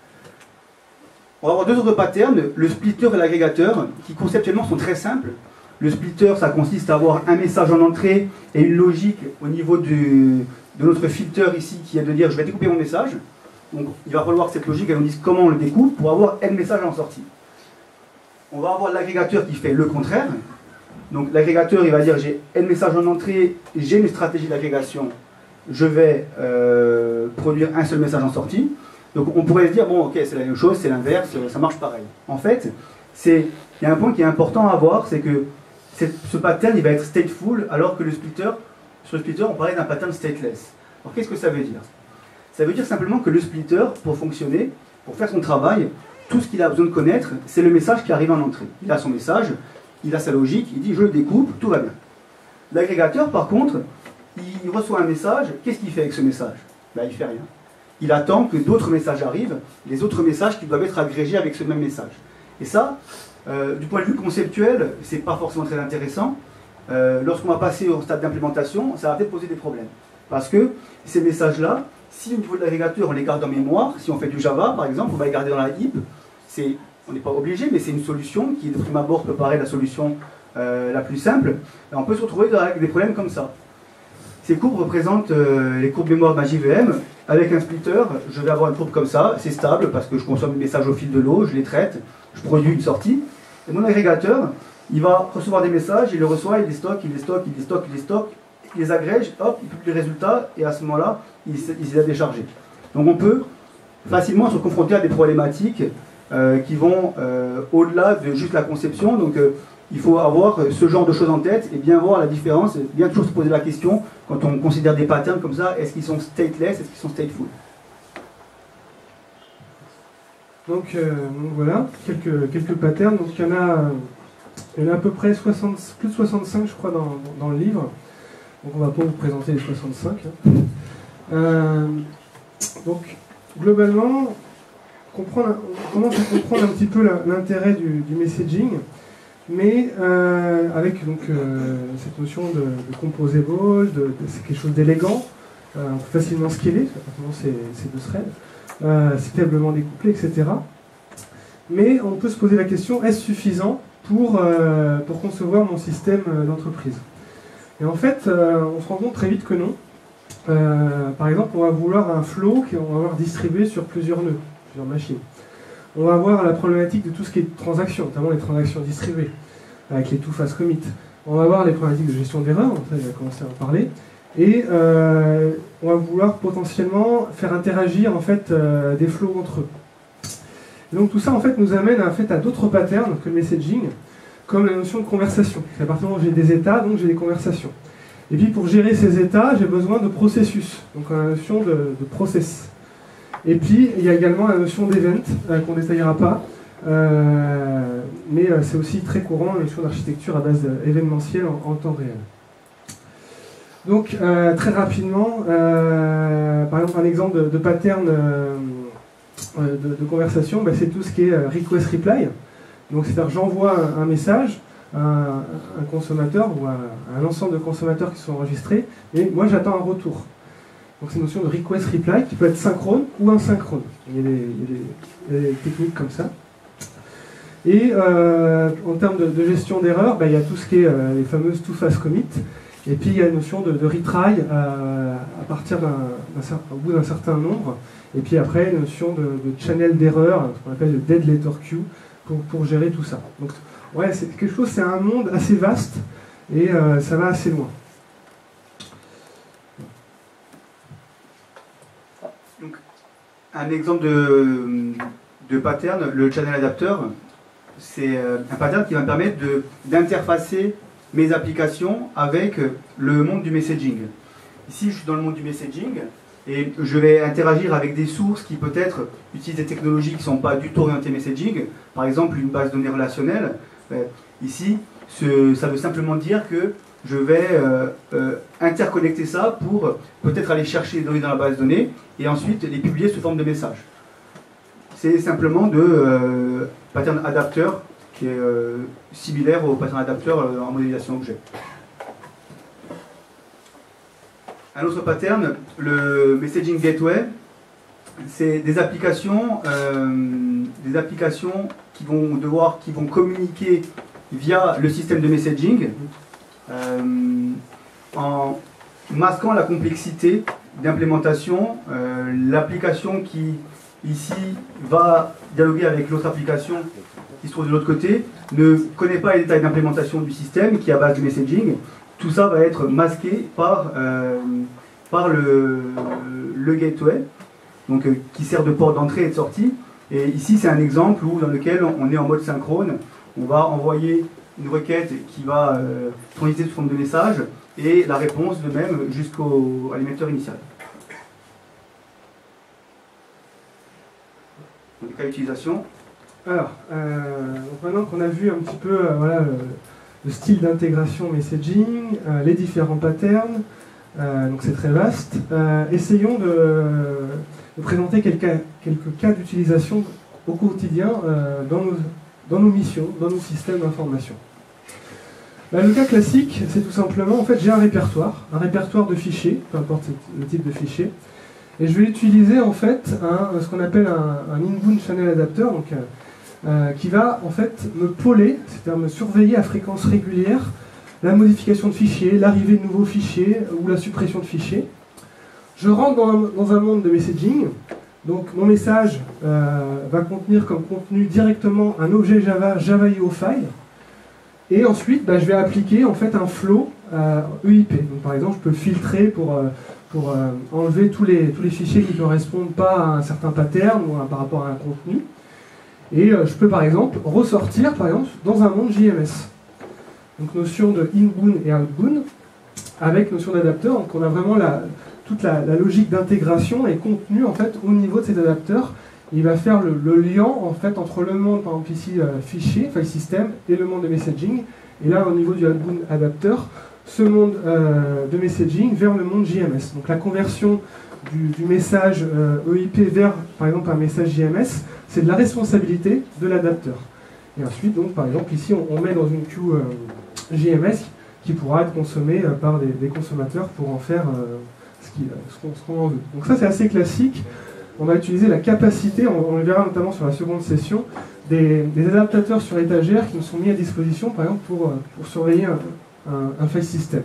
On va avoir deux autres patterns, le splitter et l'agrégateur, qui conceptuellement sont très simples. Le splitter, ça consiste à avoir un message en entrée et une logique au niveau du, de notre filter ici qui est de dire je vais découper mon message. Donc il va falloir que cette logique elle nous dise comment on le découpe pour avoir n messages en sortie. On va avoir l'agrégateur qui fait le contraire. Donc l'agrégateur il va dire j'ai n messages en entrée, j'ai une stratégie d'agrégation, je vais euh, produire un seul message en sortie. Donc on pourrait se dire bon ok c'est la même chose, c'est l'inverse, ça marche pareil. En fait, il y a un point qui est important à voir, c'est que ce pattern il va être stateful alors que le splitter, sur le splitter on parlait d'un pattern stateless. Alors qu'est-ce que ça veut dire? Ça veut dire simplement que le splitter, pour fonctionner, pour faire son travail, tout ce qu'il a besoin de connaître, c'est le message qui arrive en entrée. Il a son message, il a sa logique, il dit je le découpe, tout va bien. L'agrégateur par contre, il reçoit un message, qu'est-ce qu'il fait avec ce message? Ben, il ne fait rien. Il attend que d'autres messages arrivent, les autres messages qui doivent être agrégés avec ce même message. Et ça, euh, du point de vue conceptuel, c'est pas forcément très intéressant. Euh, Lorsqu'on va passer au stade d'implémentation, ça va peut-être poser des problèmes. Parce que ces messages-là, si au niveau de l'agrégateur on les garde en mémoire, si on fait du Java par exemple, on va les garder dans la heap, on n'est pas obligé, mais c'est une solution qui de prime abord peut paraître la solution euh, la plus simple. Et on peut se retrouver avec des problèmes comme ça. Ces courbes représentent euh, les courbes mémoire d'un J V M. Avec un splitter, je vais avoir une courbe comme ça, c'est stable parce que je consomme les messages au fil de l'eau, je les traite, je produis une sortie. Et mon agrégateur, il va recevoir des messages, il les reçoit, il les stocke, il les stocke, il les stocke, il les stocke, il les agrège, hop, il publie les résultats, et à ce moment-là, il, il les a déchargés. Donc on peut facilement se confronter à des problématiques euh, qui vont euh, au-delà de juste la conception. Donc euh, il faut avoir ce genre de choses en tête et bien voir la différence, et bien toujours se poser la question, quand on considère des patterns comme ça, est-ce qu'ils sont stateless, est-ce qu'ils sont stateful? Donc, euh, donc voilà, quelques, quelques patterns. Donc il y en a, il y en a à peu près soixante, plus de soixante-cinq, je crois, dans, dans le livre. Donc on ne va pas vous présenter les soixante-cinq. Hein. Euh, donc, globalement, comprendre, on commence à comprendre un petit peu l'intérêt du, du messaging, mais euh, avec donc, euh, cette notion de, de composable, de, de, c'est quelque chose d'élégant, euh, on peut facilement scaler, c'est deux threads, euh, c'est faiblement découplé, et cetera. Mais on peut se poser la question, est-ce suffisant pour, euh, pour concevoir mon système d'entreprise? Et en fait, euh, on se rend compte très vite que non. Euh, par exemple, on va vouloir un flow qu'on va avoir distribué sur plusieurs nœuds, plusieurs machines. On va avoir la problématique de tout ce qui est transactions, notamment les transactions distribuées, avec les two-phase commit. On va avoir les problématiques de gestion d'erreurs, ça, il va commencer à en parler. Et euh, on va vouloir potentiellement faire interagir en fait, euh, des flows entre eux. Et donc tout ça en fait, nous amène en fait, à d'autres patterns que le messaging, comme la notion de conversation. À partir du moment où j'ai des états, donc j'ai des conversations. Et puis pour gérer ces états, j'ai besoin de processus, donc la notion de, de process. Et puis il y a également la notion d'event, euh, qu'on ne détaillera pas, euh, mais euh, c'est aussi très courant, la notion d'architecture à base événementielle en, en temps réel. Donc euh, très rapidement, euh, par exemple un exemple de, de pattern euh, de, de conversation, bah, c'est tout ce qui est request reply. Donc c'est-à-dire j'envoie un, un message à un, un consommateur ou à, à un ensemble de consommateurs qui sont enregistrés, et moi j'attends un retour. Donc c'est une notion de request reply qui peut être synchrone ou asynchrone. Il y a des, il y a des, il y a des techniques comme ça. Et euh, en termes de, de gestion d'erreurs, bah, il y a tout ce qui est euh, les fameuses two-phase commit. Et puis il y a la notion de, de retry euh, à partir d'un, au bout d'un certain nombre. Et puis après, la notion de, de channel d'erreur, ce qu'on appelle le dead letter queue, pour, pour gérer tout ça. Donc ouais, c'est quelque chose, c'est un monde assez vaste et euh, ça va assez loin. Donc, un exemple de, de pattern, le channel adapter, c'est un pattern qui va me permettre d'interfacer mes applications avec le monde du messaging. Ici, je suis dans le monde du messaging et je vais interagir avec des sources qui peut-être utilisent des technologies qui ne sont pas du tout orientées messaging. Par exemple, une base de données relationnelle. Ici, ce, ça veut simplement dire que je vais euh, euh, interconnecter ça pour peut-être aller chercher les données dans la base de données et ensuite les publier sous forme de messages. C'est simplement de euh, pattern adapter qui est euh, similaire au pattern adapter euh, en modélisation objet. Un autre pattern, le messaging gateway, c'est des applications, euh, des applications qui vont devoir, qui vont communiquer via le système de messaging, euh, en masquant la complexité d'implémentation. Euh, l'application qui, ici, va dialoguer avec l'autre application qui se trouve de l'autre côté, ne connaît pas les détails d'implémentation du système qui est à base de messaging. Tout ça va être masqué par, euh, par le, le gateway, donc, euh, qui sert de port d'entrée et de sortie. Et ici, c'est un exemple où, dans lequel on est en mode synchrone. On va envoyer une requête qui va euh, transiter sous forme de message et la réponse de même jusqu'au à l'émetteur initial. Donc, cas d'utilisation. Alors, euh, donc maintenant qu'on a vu un petit peu euh, voilà, le, le style d'intégration messaging, euh, les différents patterns, euh, donc c'est très vaste, euh, essayons de, de présenter quelques, quelques cas d'utilisation au quotidien euh, dans, nos, dans nos missions, dans nos systèmes d'information. Bah, le cas classique, c'est tout simplement, en fait, j'ai un répertoire, un répertoire de fichiers, peu importe le type de fichier, et je vais utiliser en fait un, ce qu'on appelle un, un inbound channel adapter, donc, euh, qui va en fait me poler, c'est-à-dire me surveiller à fréquence régulière la modification de fichiers, l'arrivée de nouveaux fichiers ou la suppression de fichiers. Je rentre dans un, dans un monde de messaging, donc mon message euh, va contenir comme contenu directement un objet Java, Java I O file. Et ensuite, bah, je vais appliquer en fait un flow euh, E I P. Donc, par exemple, je peux filtrer pour, euh, pour euh, enlever tous les, tous les fichiers qui ne correspondent pas à un certain pattern ou à, par rapport à un contenu. Et euh, je peux par exemple ressortir par exemple dans un monde J M S. Donc notion de inbound et outbound avec notion d'adapteur. Donc on a vraiment la, toute la, la logique d'intégration et contenu en fait au niveau de cet adapteur. Il va faire le, le lien en fait entre le monde, par exemple ici euh, fichier, file system, et le monde de messaging. Et là au niveau du outbound adapteur, ce monde euh, de messaging vers le monde J M S. Donc la conversion du, du message euh, E I P vers par exemple un message J M S, c'est de la responsabilité de l'adapteur. Et ensuite donc par exemple ici on, on met dans une queue euh, J M S qui pourra être consommée euh, par des, des consommateurs pour en faire euh, ce qu'on euh, ce qu'on en veut. Donc ça c'est assez classique. On va utiliser la capacité, on, on le verra notamment sur la seconde session, des, des adaptateurs sur étagère qui nous sont mis à disposition, par exemple, pour, pour surveiller un, un, un file system.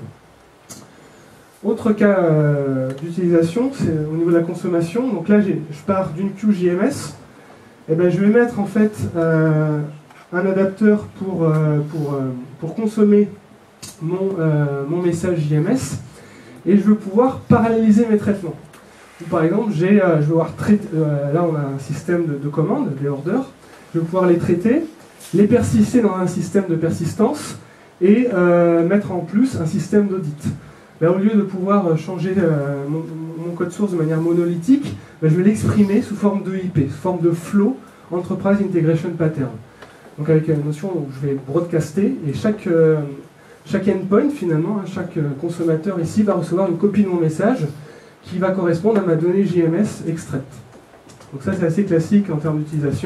Autre cas euh, d'utilisation, c'est au niveau de la consommation. Donc là, je pars d'une queue J M S. Et ben, je vais mettre en fait euh, un adapteur pour, euh, pour, euh, pour consommer mon, euh, mon message J M S. Et je veux pouvoir paralléliser mes traitements. Par exemple, j'ai, euh, je vais pouvoir traiter, euh, là on a un système de, de commandes, des orders, je vais pouvoir les traiter, les persister dans un système de persistance et euh, mettre en plus un système d'audit. Au lieu de pouvoir changer euh, mon, mon code source de manière monolithique, ben, je vais l'exprimer sous forme de I P, sous forme de flow Enterprise Integration Pattern. Donc avec une notion où je vais broadcaster et chaque, euh, chaque endpoint finalement, hein, chaque consommateur ici va recevoir une copie de mon message qui va correspondre à ma donnée J M S extraite. Donc ça c'est assez classique en termes d'utilisation.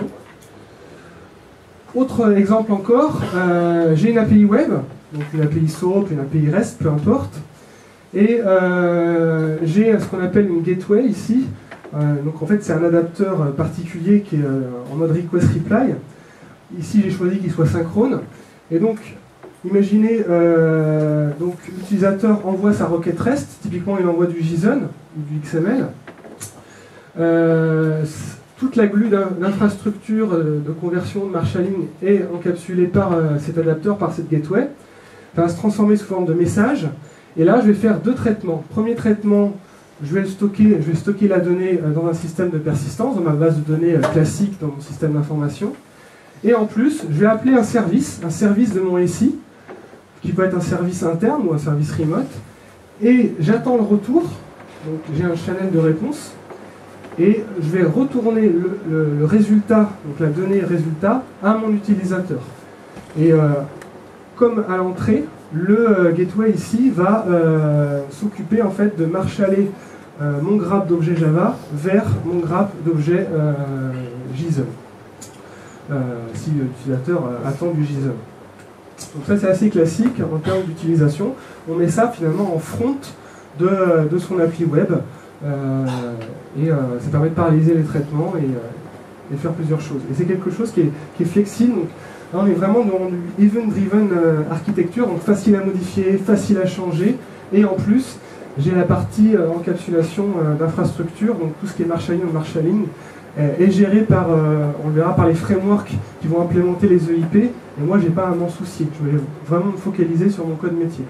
Autre exemple encore, euh, j'ai une A P I web, donc une A P I SOAP, une A P I REST, peu importe, et euh, j'ai ce qu'on appelle une gateway ici. Euh, donc en fait c'est un adapteur particulier qui est euh, en mode request reply. Ici j'ai choisi qu'il soit synchrone, et donc imaginez, euh, donc l'utilisateur envoie sa requête REST, typiquement il envoie du JSON ou du X M L. Euh, toute la glue d'infrastructure de conversion de marshalling est encapsulée par euh, cet adapteur, par cette gateway. Ça va se transformer sous forme de message. Et là, je vais faire deux traitements. Premier traitement, je vais, le stocker, je vais stocker la donnée euh, dans un système de persistance, dans ma base de données euh, classique, dans mon système d'information. Et en plus, je vais appeler un service, un service de mon S I, qui peut être un service interne ou un service remote, et j'attends le retour, donc j'ai un channel de réponse, et je vais retourner le, le, le résultat, donc la donnée résultat, à mon utilisateur. Et euh, comme à l'entrée, le euh, gateway ici va euh, s'occuper en fait de marshaller euh, mon graph d'objets Java vers mon graph d'objets euh, JSON, euh, si l'utilisateur euh, attend du JSON. Donc ça c'est assez classique en termes d'utilisation. On met ça finalement en front de, de son appli web euh, et euh, ça permet de paralléliser les traitements et, euh, et faire plusieurs choses. Et c'est quelque chose qui est, qui est flexible. Donc, Là, on est vraiment dans du event-driven euh, architecture, donc facile à modifier, facile à changer, et en plus, j'ai la partie euh, encapsulation euh, d'infrastructure, donc tout ce qui est marshalling ou marshalling, euh, est géré par, euh, on le verra, par les frameworks qui vont implémenter les E I P, et moi, j'ai pas à m'en soucier. Je vais vraiment me focaliser sur mon code métier.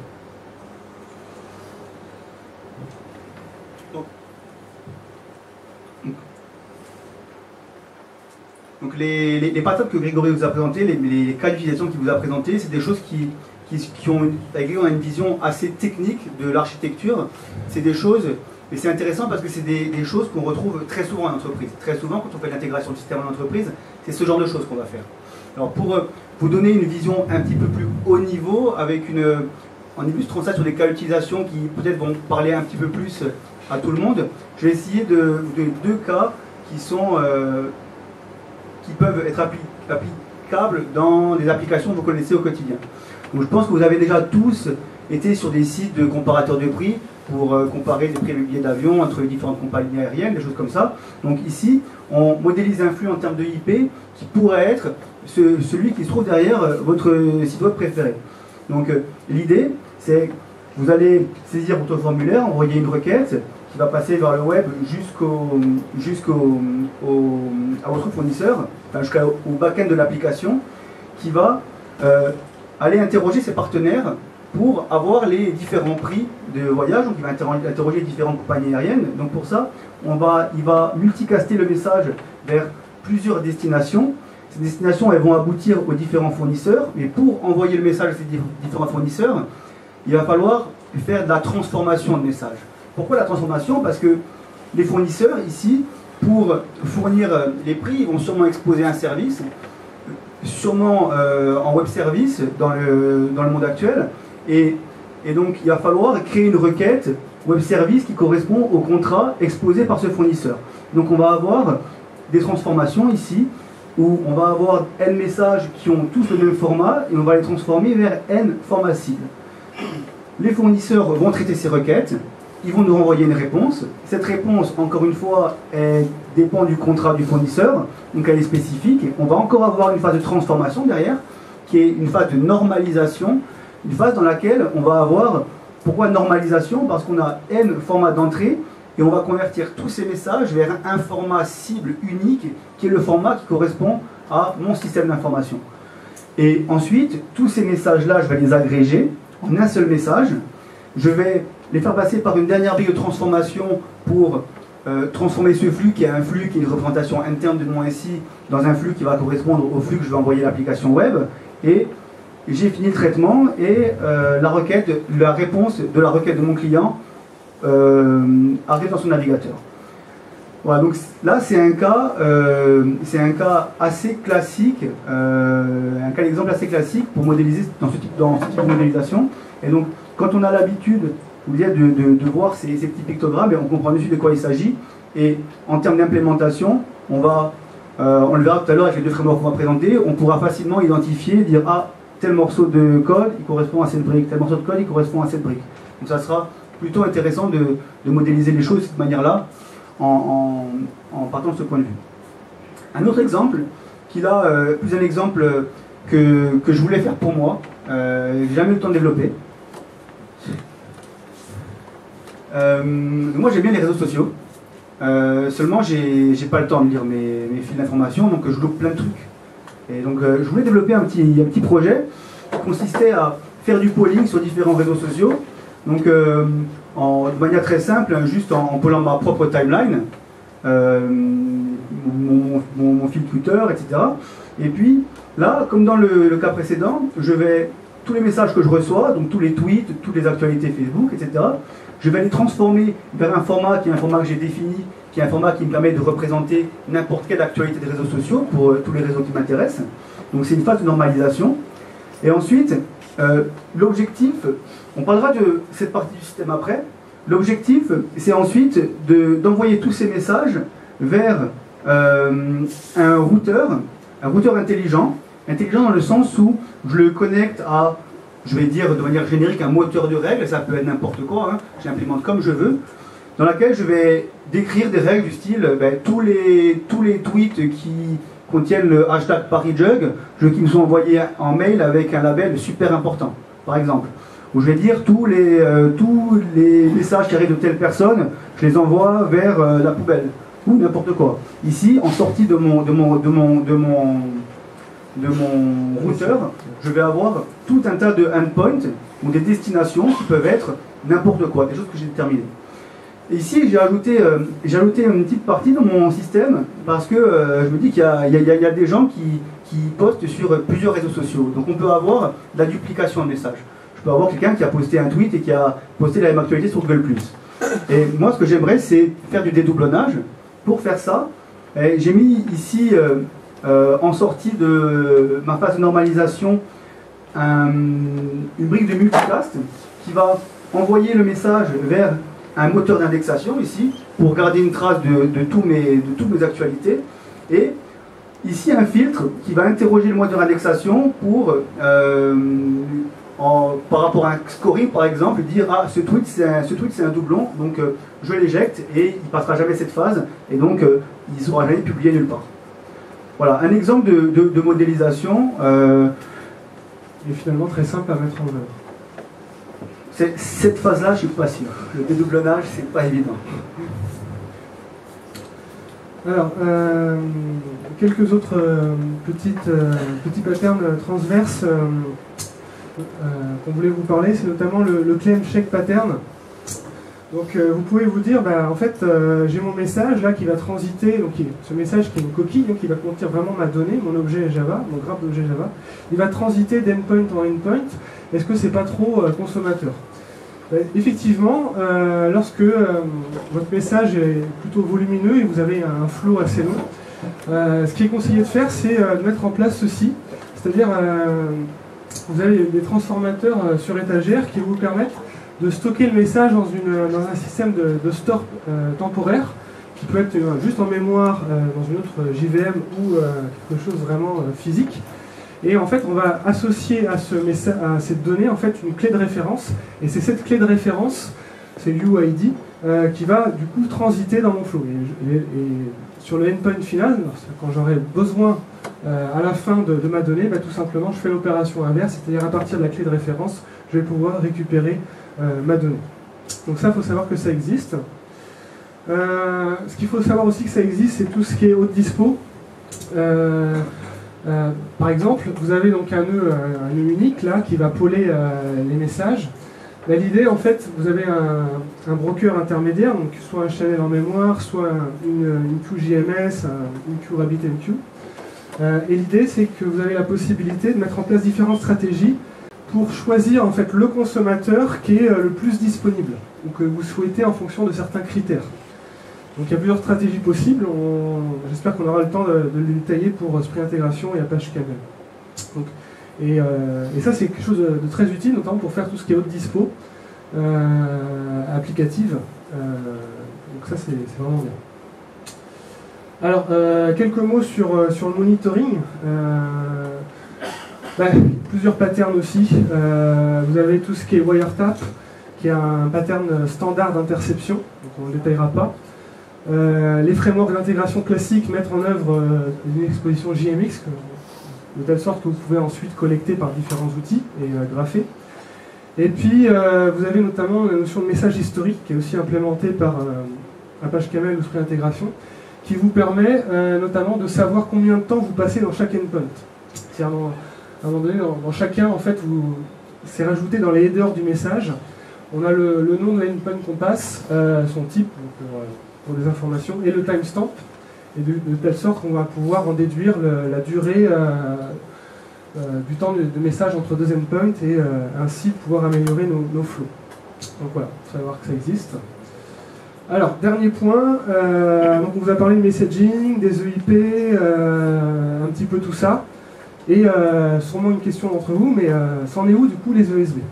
Donc les, les, les patterns que Grégory vous a présentés, les, les cas d'utilisation qu'il vous a présentés, c'est des choses qui, qui, qui ont, avec Grégory, on a une vision assez technique de l'architecture. C'est des choses, et c'est intéressant parce que c'est des, des choses qu'on retrouve très souvent en entreprise. Très souvent, quand on fait l'intégration de système en entreprise, c'est ce genre de choses qu'on va faire. Alors pour vous donner une vision un petit peu plus haut niveau, avec une, en illustrant ça sur des cas d'utilisation qui peut-être vont parler un petit peu plus à tout le monde, je vais essayer de, de deux cas qui sont... Euh, qui peuvent être appli applicables dans des applications que vous connaissez au quotidien. Donc je pense que vous avez déjà tous été sur des sites de comparateurs de prix pour euh, comparer les prix des billets d'avion entre les différentes compagnies aériennes, des choses comme ça. Donc ici, on modélise un flux en termes de I P qui pourrait être ce, celui qui se trouve derrière euh, votre site web préféré. Donc euh, l'idée, c'est que vous allez saisir votre formulaire, envoyer une requête qui va passer vers le web jusqu'au jusqu'au au, à votre fournisseur, enfin jusqu'au back-end de l'application, qui va euh, aller interroger ses partenaires pour avoir les différents prix de voyage. Donc il va interroger différentes compagnies aériennes. Donc pour ça, on va, il va multicaster le message vers plusieurs destinations. Ces destinations, elles vont aboutir aux différents fournisseurs. Mais pour envoyer le message à ces différents fournisseurs, il va falloir faire de la transformation de message. Pourquoi la transformation? Parce que les fournisseurs, ici, pour fournir les prix, ils vont sûrement exposer un service, sûrement euh, en web service dans le, dans le monde actuel. Et, et donc, il va falloir créer une requête web service qui correspond au contrat exposé par ce fournisseur. Donc, on va avoir des transformations ici, où on va avoir N messages qui ont tous le même format, et on va les transformer vers N formats cibles. Les fournisseurs vont traiter ces requêtes, ils vont nous renvoyer une réponse. Cette réponse, encore une fois, elle dépend du contrat du fournisseur, donc elle est spécifique. On va encore avoir une phase de transformation derrière, qui est une phase de normalisation, une phase dans laquelle on va avoir, pourquoi normalisation? Parce qu'on a N formats d'entrée, et on va convertir tous ces messages vers un format cible unique, qui est le format qui correspond à mon système d'information. Et ensuite, tous ces messages-là, je vais les agréger en un seul message. Je vais les faire passer par une dernière brique de transformation pour euh, transformer ce flux qui est un flux qui est une représentation interne de mon S I dans un flux qui va correspondre au flux que je vais envoyer à l'application web. Et j'ai fini le traitement et euh, la requête, la réponse de la requête de mon client euh, arrive dans son navigateur. Voilà, donc là c'est un cas, euh, c'est un cas assez classique, euh, un cas d'exemple assez classique pour modéliser dans ce type, dans ce type de modélisation. Et donc quand on a l'habitude de, de, de voir ces, ces petits pictogrammes, et on comprend de suite de quoi il s'agit. Et en termes d'implémentation, on va, euh, on le verra tout à l'heure avec les deux frameworks qu'on va présenter, on pourra facilement identifier, dire ah tel morceau de code il correspond à cette brique, tel morceau de code il correspond à cette brique. Donc ça sera plutôt intéressant de, de modéliser les choses de cette manière-là. En, en, en partant de ce point de vue. Un autre exemple, qui là, euh, plus un exemple que, que je voulais faire pour moi, euh, j'ai jamais eu le temps de développer. Euh, moi j'aime bien les réseaux sociaux, euh, seulement j'ai pas le temps de lire mes, mes fils d'information, donc je loupe plein de trucs. Et donc euh, je voulais développer un petit, un petit projet qui consistait à faire du polling sur différents réseaux sociaux. Donc, euh, en, de manière très simple, juste en, en pollant ma propre timeline, euh, mon, mon, mon fil Twitter, et cetera. Et puis, là, comme dans le, le cas précédent, je vais, tous les messages que je reçois, donc tous les tweets, toutes les actualités Facebook, et cetera, je vais les transformer vers un format qui est un format que j'ai défini, qui est un format qui me permet de représenter n'importe quelle actualité des réseaux sociaux pour euh, tous les réseaux qui m'intéressent. Donc, c'est une phase de normalisation. Et ensuite, euh, l'objectif, on parlera de cette partie du système après. L'objectif, c'est ensuite d'envoyer tous ces messages vers euh, un routeur, un routeur intelligent, intelligent dans le sens où je le connecte à, je vais dire de manière générique, un moteur de règles, ça peut être n'importe quoi, hein, j'implémente comme je veux, dans laquelle je vais décrire des règles du style, ben, tous, les, tous les tweets qui contiennent le hashtag ParisJug, jeux qui me sont envoyés en mail avec un label super important, par exemple. Où je vais dire tous les, euh, tous les messages qui arrivent de telle personne, je les envoie vers euh, la poubelle, ou n'importe quoi. Ici, en sortie de mon, de mon, de mon, de mon, de mon routeur, je vais avoir tout un tas de endpoints, ou des destinations qui peuvent être n'importe quoi, des choses que j'ai déterminées. Et ici, j'ai ajouté, euh, j'ai ajouté une petite partie dans mon système, parce que euh, je me dis qu'il y, y, y a des gens qui, qui postent sur plusieurs réseaux sociaux. Donc on peut avoir de la duplication de messages. Je peux avoir quelqu'un qui a posté un tweet et qui a posté la même actualité sur Google plus. Et moi, ce que j'aimerais, c'est faire du dédoublonnage. Pour faire ça, j'ai mis ici, euh, euh, en sortie de ma phase de normalisation, un, une brique de multicast qui va envoyer le message vers un moteur d'indexation ici, pour garder une trace de, de, tous mes, de toutes mes actualités. Et ici, un filtre qui va interroger le moteur d'indexation pour, euh, en, par rapport à un scoring, par exemple, dire « Ah, ce tweet, c'est un, ce tweet, c'est un doublon, donc euh, je l'éjecte et il ne passera jamais cette phase, et donc euh, il ne sera jamais publié nulle part. » Voilà, un exemple de, de, de modélisation. Euh, et finalement très simple à mettre en œuvre. Cette phase-là, je ne suis pas sûr. Le dédoublonnage, c'est pas évident. Alors, euh, quelques autres euh, petites, euh, petits patterns transverses euh, euh, qu'on voulait vous parler, c'est notamment le, le claim check pattern. Donc, euh, vous pouvez vous dire, bah, en fait, euh, j'ai mon message là qui va transiter, donc ce message qui est une coquille, donc il va contenir vraiment ma donnée, mon objet Java, mon graphe d'objet Java. Il va transiter d'endpoint en endpoint. Est-ce que c'est pas trop euh, consommateur? euh, Effectivement, euh, lorsque euh, votre message est plutôt volumineux et vous avez un flow assez long, euh, ce qui est conseillé de faire, c'est euh, de mettre en place ceci. C'est-à-dire, euh, vous avez des transformateurs euh, sur étagère qui vous permettent de stocker le message dans, une, dans un système de, de store euh, temporaire, qui peut être euh, juste en mémoire euh, dans une autre J V M ou euh, quelque chose vraiment euh, physique. Et en fait, on va associer à, ce message, à cette donnée en fait, une clé de référence. Et c'est cette clé de référence, c'est l'U I D, euh, qui va du coup transiter dans mon flow. Et, et, et sur le endpoint final, quand j'aurai besoin euh, à la fin de, de ma donnée, bah, tout simplement, je fais l'opération inverse, c'est-à-dire à partir de la clé de référence, je vais pouvoir récupérer euh, ma donnée. Donc ça, il faut savoir que ça existe. Euh, ce qu'il faut savoir aussi que ça existe, c'est tout ce qui est haute dispo. Euh, Euh, par exemple, vous avez donc un nœud, un nœud unique là qui va poler euh, les messages. Bah, l'idée, en fait, vous avez un, un broker intermédiaire, donc soit un channel en mémoire, soit une, une queue J M S, un, une queue RabbitMQ. Euh, et l'idée, c'est que vous avez la possibilité de mettre en place différentes stratégies pour choisir en fait le consommateur qui est euh, le plus disponible, ou que vous souhaitez en fonction de certains critères. Donc il y a plusieurs stratégies possibles, j'espère qu'on aura le temps de, de les détailler pour Spring Intégration et Apache Camel. Donc, et, euh, et ça c'est quelque chose de, de très utile, notamment pour faire tout ce qui est haute dispo, euh, applicative, euh, donc ça c'est vraiment bien. Alors, euh, quelques mots sur, sur le monitoring. Euh, bah, plusieurs patterns aussi, euh, vous avez tout ce qui est wiretap, qui est un pattern standard d'interception, donc on ne le détaillera pas. Euh, les frameworks d'intégration classiques mettent en œuvre euh, une exposition J M X, que, de telle sorte que vous pouvez ensuite collecter par différents outils et euh, grapher. Et puis, euh, vous avez notamment la notion de message historique qui est aussi implémentée par euh, Apache Camel ou Spring Intégration, qui vous permet euh, notamment de savoir combien de temps vous passez dans chaque endpoint. C'est-à-dire, à un moment donné, dans, dans chacun, en fait, c'est rajouté dans les headers du message. On a le, le nom de l'endpoint qu'on passe, euh, son type, donc, pour, pour des informations, et le timestamp, et de, de telle sorte qu'on va pouvoir en déduire le, la durée euh, euh, du temps de, de message entre deux endpoints et euh, ainsi pouvoir améliorer nos, nos flows. Donc voilà, il faut savoir que ça existe. Alors, dernier point, euh, donc on vous a parlé de messaging, des E I P, euh, un petit peu tout ça, et euh, sûrement une question d'entre vous, mais euh, c'en est où du coup les E S B?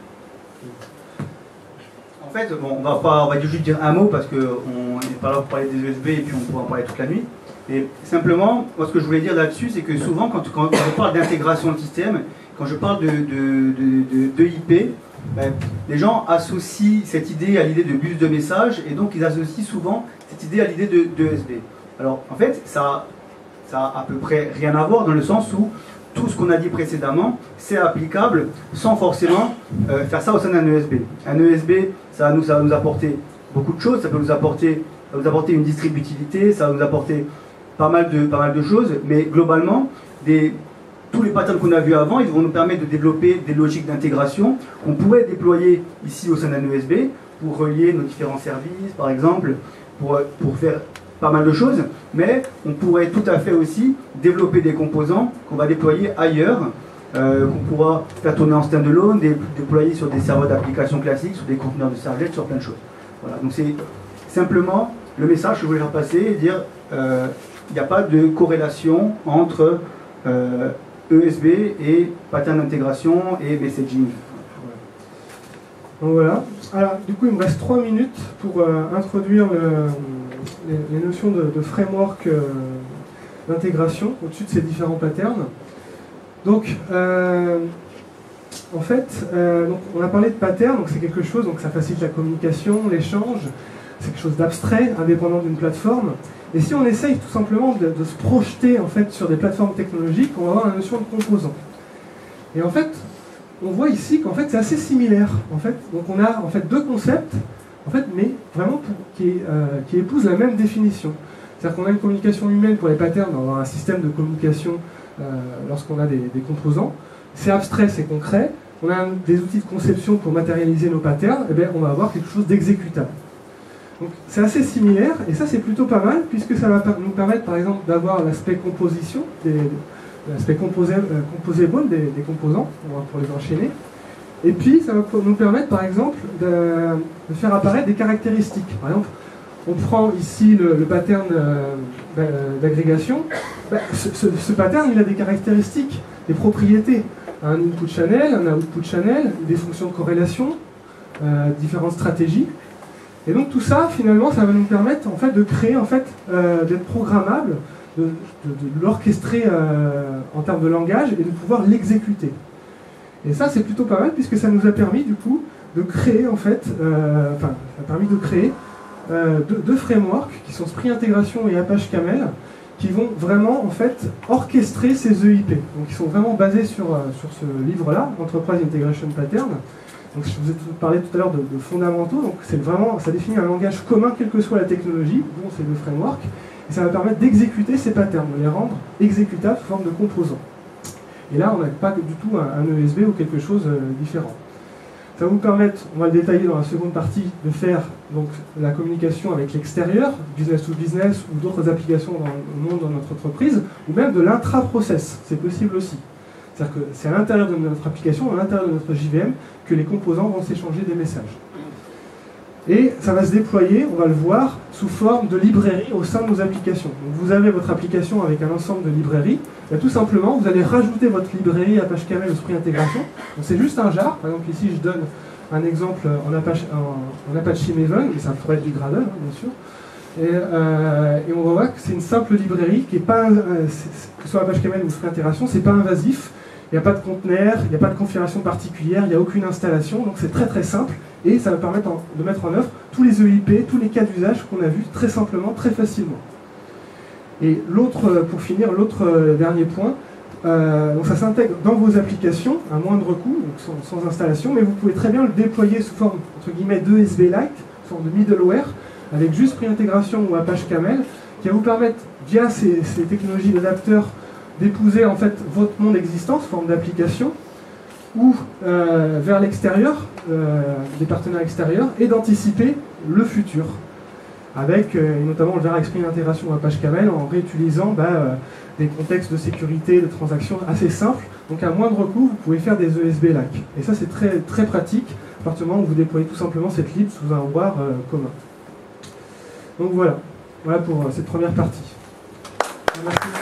En fait, bon, on va pas, on va juste dire un mot parce qu'on n'est pas là pour parler des E S B et puis on pourra en parler toute la nuit. Et simplement, moi, ce que je voulais dire là-dessus, c'est que souvent, quand, quand je parle d'intégration de système, quand je parle de, de, de, de, de I P, ben, les gens associent cette idée à l'idée de bus de message et donc ils associent souvent cette idée à l'idée de, de E S B. Alors, en fait, ça, ça a à peu près rien à voir dans le sens où tout ce qu'on a dit précédemment, c'est applicable sans forcément euh, faire ça au sein d'un E S B. Un E S B, ça va, nous, ça va nous apporter beaucoup de choses, ça peut nous apporter, ça va nous apporter une distributivité, ça va nous apporter pas mal de, pas mal de choses, mais globalement, des, tous les patterns qu'on a vus avant, ils vont nous permettre de développer des logiques d'intégration qu'on pourrait déployer ici au sein d'un E S B pour relier nos différents services, par exemple, pour, pour faire pas mal de choses, mais on pourrait tout à fait aussi développer des composants qu'on va déployer ailleurs, euh, qu'on pourra faire tourner en standalone, dé déployer sur des serveurs d'applications classiques, sur des conteneurs de servlettes, sur plein de choses. Voilà. Donc c'est simplement le message que je voulais faire passer et dire euh, il n'y a pas de corrélation entre euh, E S B et pattern d'intégration et messaging. Donc voilà. Alors, du coup, il me reste trois minutes pour euh, introduire le, les, les notions de, de framework euh, d'intégration au-dessus de ces différents patterns. Donc, euh, en fait, euh, donc on a parlé de pattern, donc c'est quelque chose, donc ça facilite la communication, l'échange, c'est quelque chose d'abstrait, indépendant d'une plateforme. Et si on essaye tout simplement de, de se projeter en fait sur des plateformes technologiques, on va avoir la notion de composant. Et en fait, on voit ici qu'en fait c'est assez similaire. En fait, donc on a en fait deux concepts, en fait, mais vraiment pour, qui, euh, qui épousent la même définition. C'est-à-dire qu'on a une communication humaine pour les patterns dans un système de communication euh, lorsqu'on a des, des composants. C'est abstrait, c'est concret. On a un, des outils de conception pour matérialiser nos patterns. Et bien, on va avoir quelque chose d'exécutable. Donc c'est assez similaire et ça c'est plutôt pas mal puisque ça va nous permettre par exemple d'avoir l'aspect composition des l'aspect composable, euh, composable des, des composants, on va pour les enchaîner. Et puis, ça va nous permettre, par exemple, de, de faire apparaître des caractéristiques. Par exemple, on prend ici le, le pattern euh, d'agrégation. Ben, ce, ce, ce pattern, il a des caractéristiques, des propriétés. Un input channel, un output channel, des fonctions de corrélation, euh, différentes stratégies. Et donc tout ça, finalement, ça va nous permettre en fait, de créer, en fait, euh, d'être programmable, de, de, de l'orchestrer euh, en termes de langage et de pouvoir l'exécuter. Et ça, c'est plutôt pas mal puisque ça nous a permis du coup de créer en fait, euh, enfin, ça a permis de créer euh, deux, deux frameworks qui sont Spring Intégration et Apache Camel, qui vont vraiment en fait orchestrer ces E I P. Donc ils sont vraiment basés sur, euh, sur ce livre-là, Enterprise Integration Pattern. Donc je vous ai parlé tout à l'heure de, de fondamentaux. Donc c'est vraiment, ça définit un langage commun quelle que soit la technologie, dont ces deux frameworks. Et ça va permettre d'exécuter ces patterns, de les rendre exécutables sous forme de composants. Et là, on n'a pas du tout un, un E S B ou quelque chose de différent. Ça va vous permettre, on va le détailler dans la seconde partie, de faire donc, la communication avec l'extérieur, business to business ou d'autres applications dans le monde de notre entreprise, ou même de l'intra-process, c'est possible aussi. C'est-à-dire que c'est à l'intérieur de notre application, à l'intérieur de notre J V M, que les composants vont s'échanger des messages. Et ça va se déployer, on va le voir, sous forme de librairie au sein de nos applications. Donc vous avez votre application avec un ensemble de librairies, et tout simplement vous allez rajouter votre librairie Apache Camel ou Spring Intégration. Donc c'est juste un jar, par exemple ici je donne un exemple en Apache, en, en Apache Maven, et ça pourrait être du Gradle, hein, bien sûr. Et, euh, et on va voir que c'est une simple librairie qui est pas, euh, que ce soit Apache Camel ou Spring Intégration, c'est pas invasif. Il n'y a pas de conteneur, il n'y a pas de configuration particulière, il n'y a aucune installation, donc c'est très très simple et ça va permettre de mettre en œuvre tous les E I P, tous les cas d'usage qu'on a vus très simplement, très facilement. Et l'autre, pour finir, l'autre dernier point, euh, donc ça s'intègre dans vos applications à moindre coût, donc sans, sans installation, mais vous pouvez très bien le déployer sous forme entre guillemets d'E S B Lite, sous forme de middleware, avec juste Spring Intégration ou Apache Camel, qui va vous permettre, via ces, ces technologies d'adapteurs, d'épouser en fait votre monde existant sous forme d'application ou euh, vers l'extérieur, euh, des partenaires extérieurs, et d'anticiper le futur avec euh, notamment le vers Spring Intégration ou Apache Camel en réutilisant bah, euh, des contextes de sécurité, de transactions assez simples. Donc à moindre coût, vous pouvez faire des E S B-like. Et ça c'est très, très pratique à partir du moment où vous déployez tout simplement cette lib sous un war euh, commun. Donc voilà, voilà pour euh, cette première partie. Merci.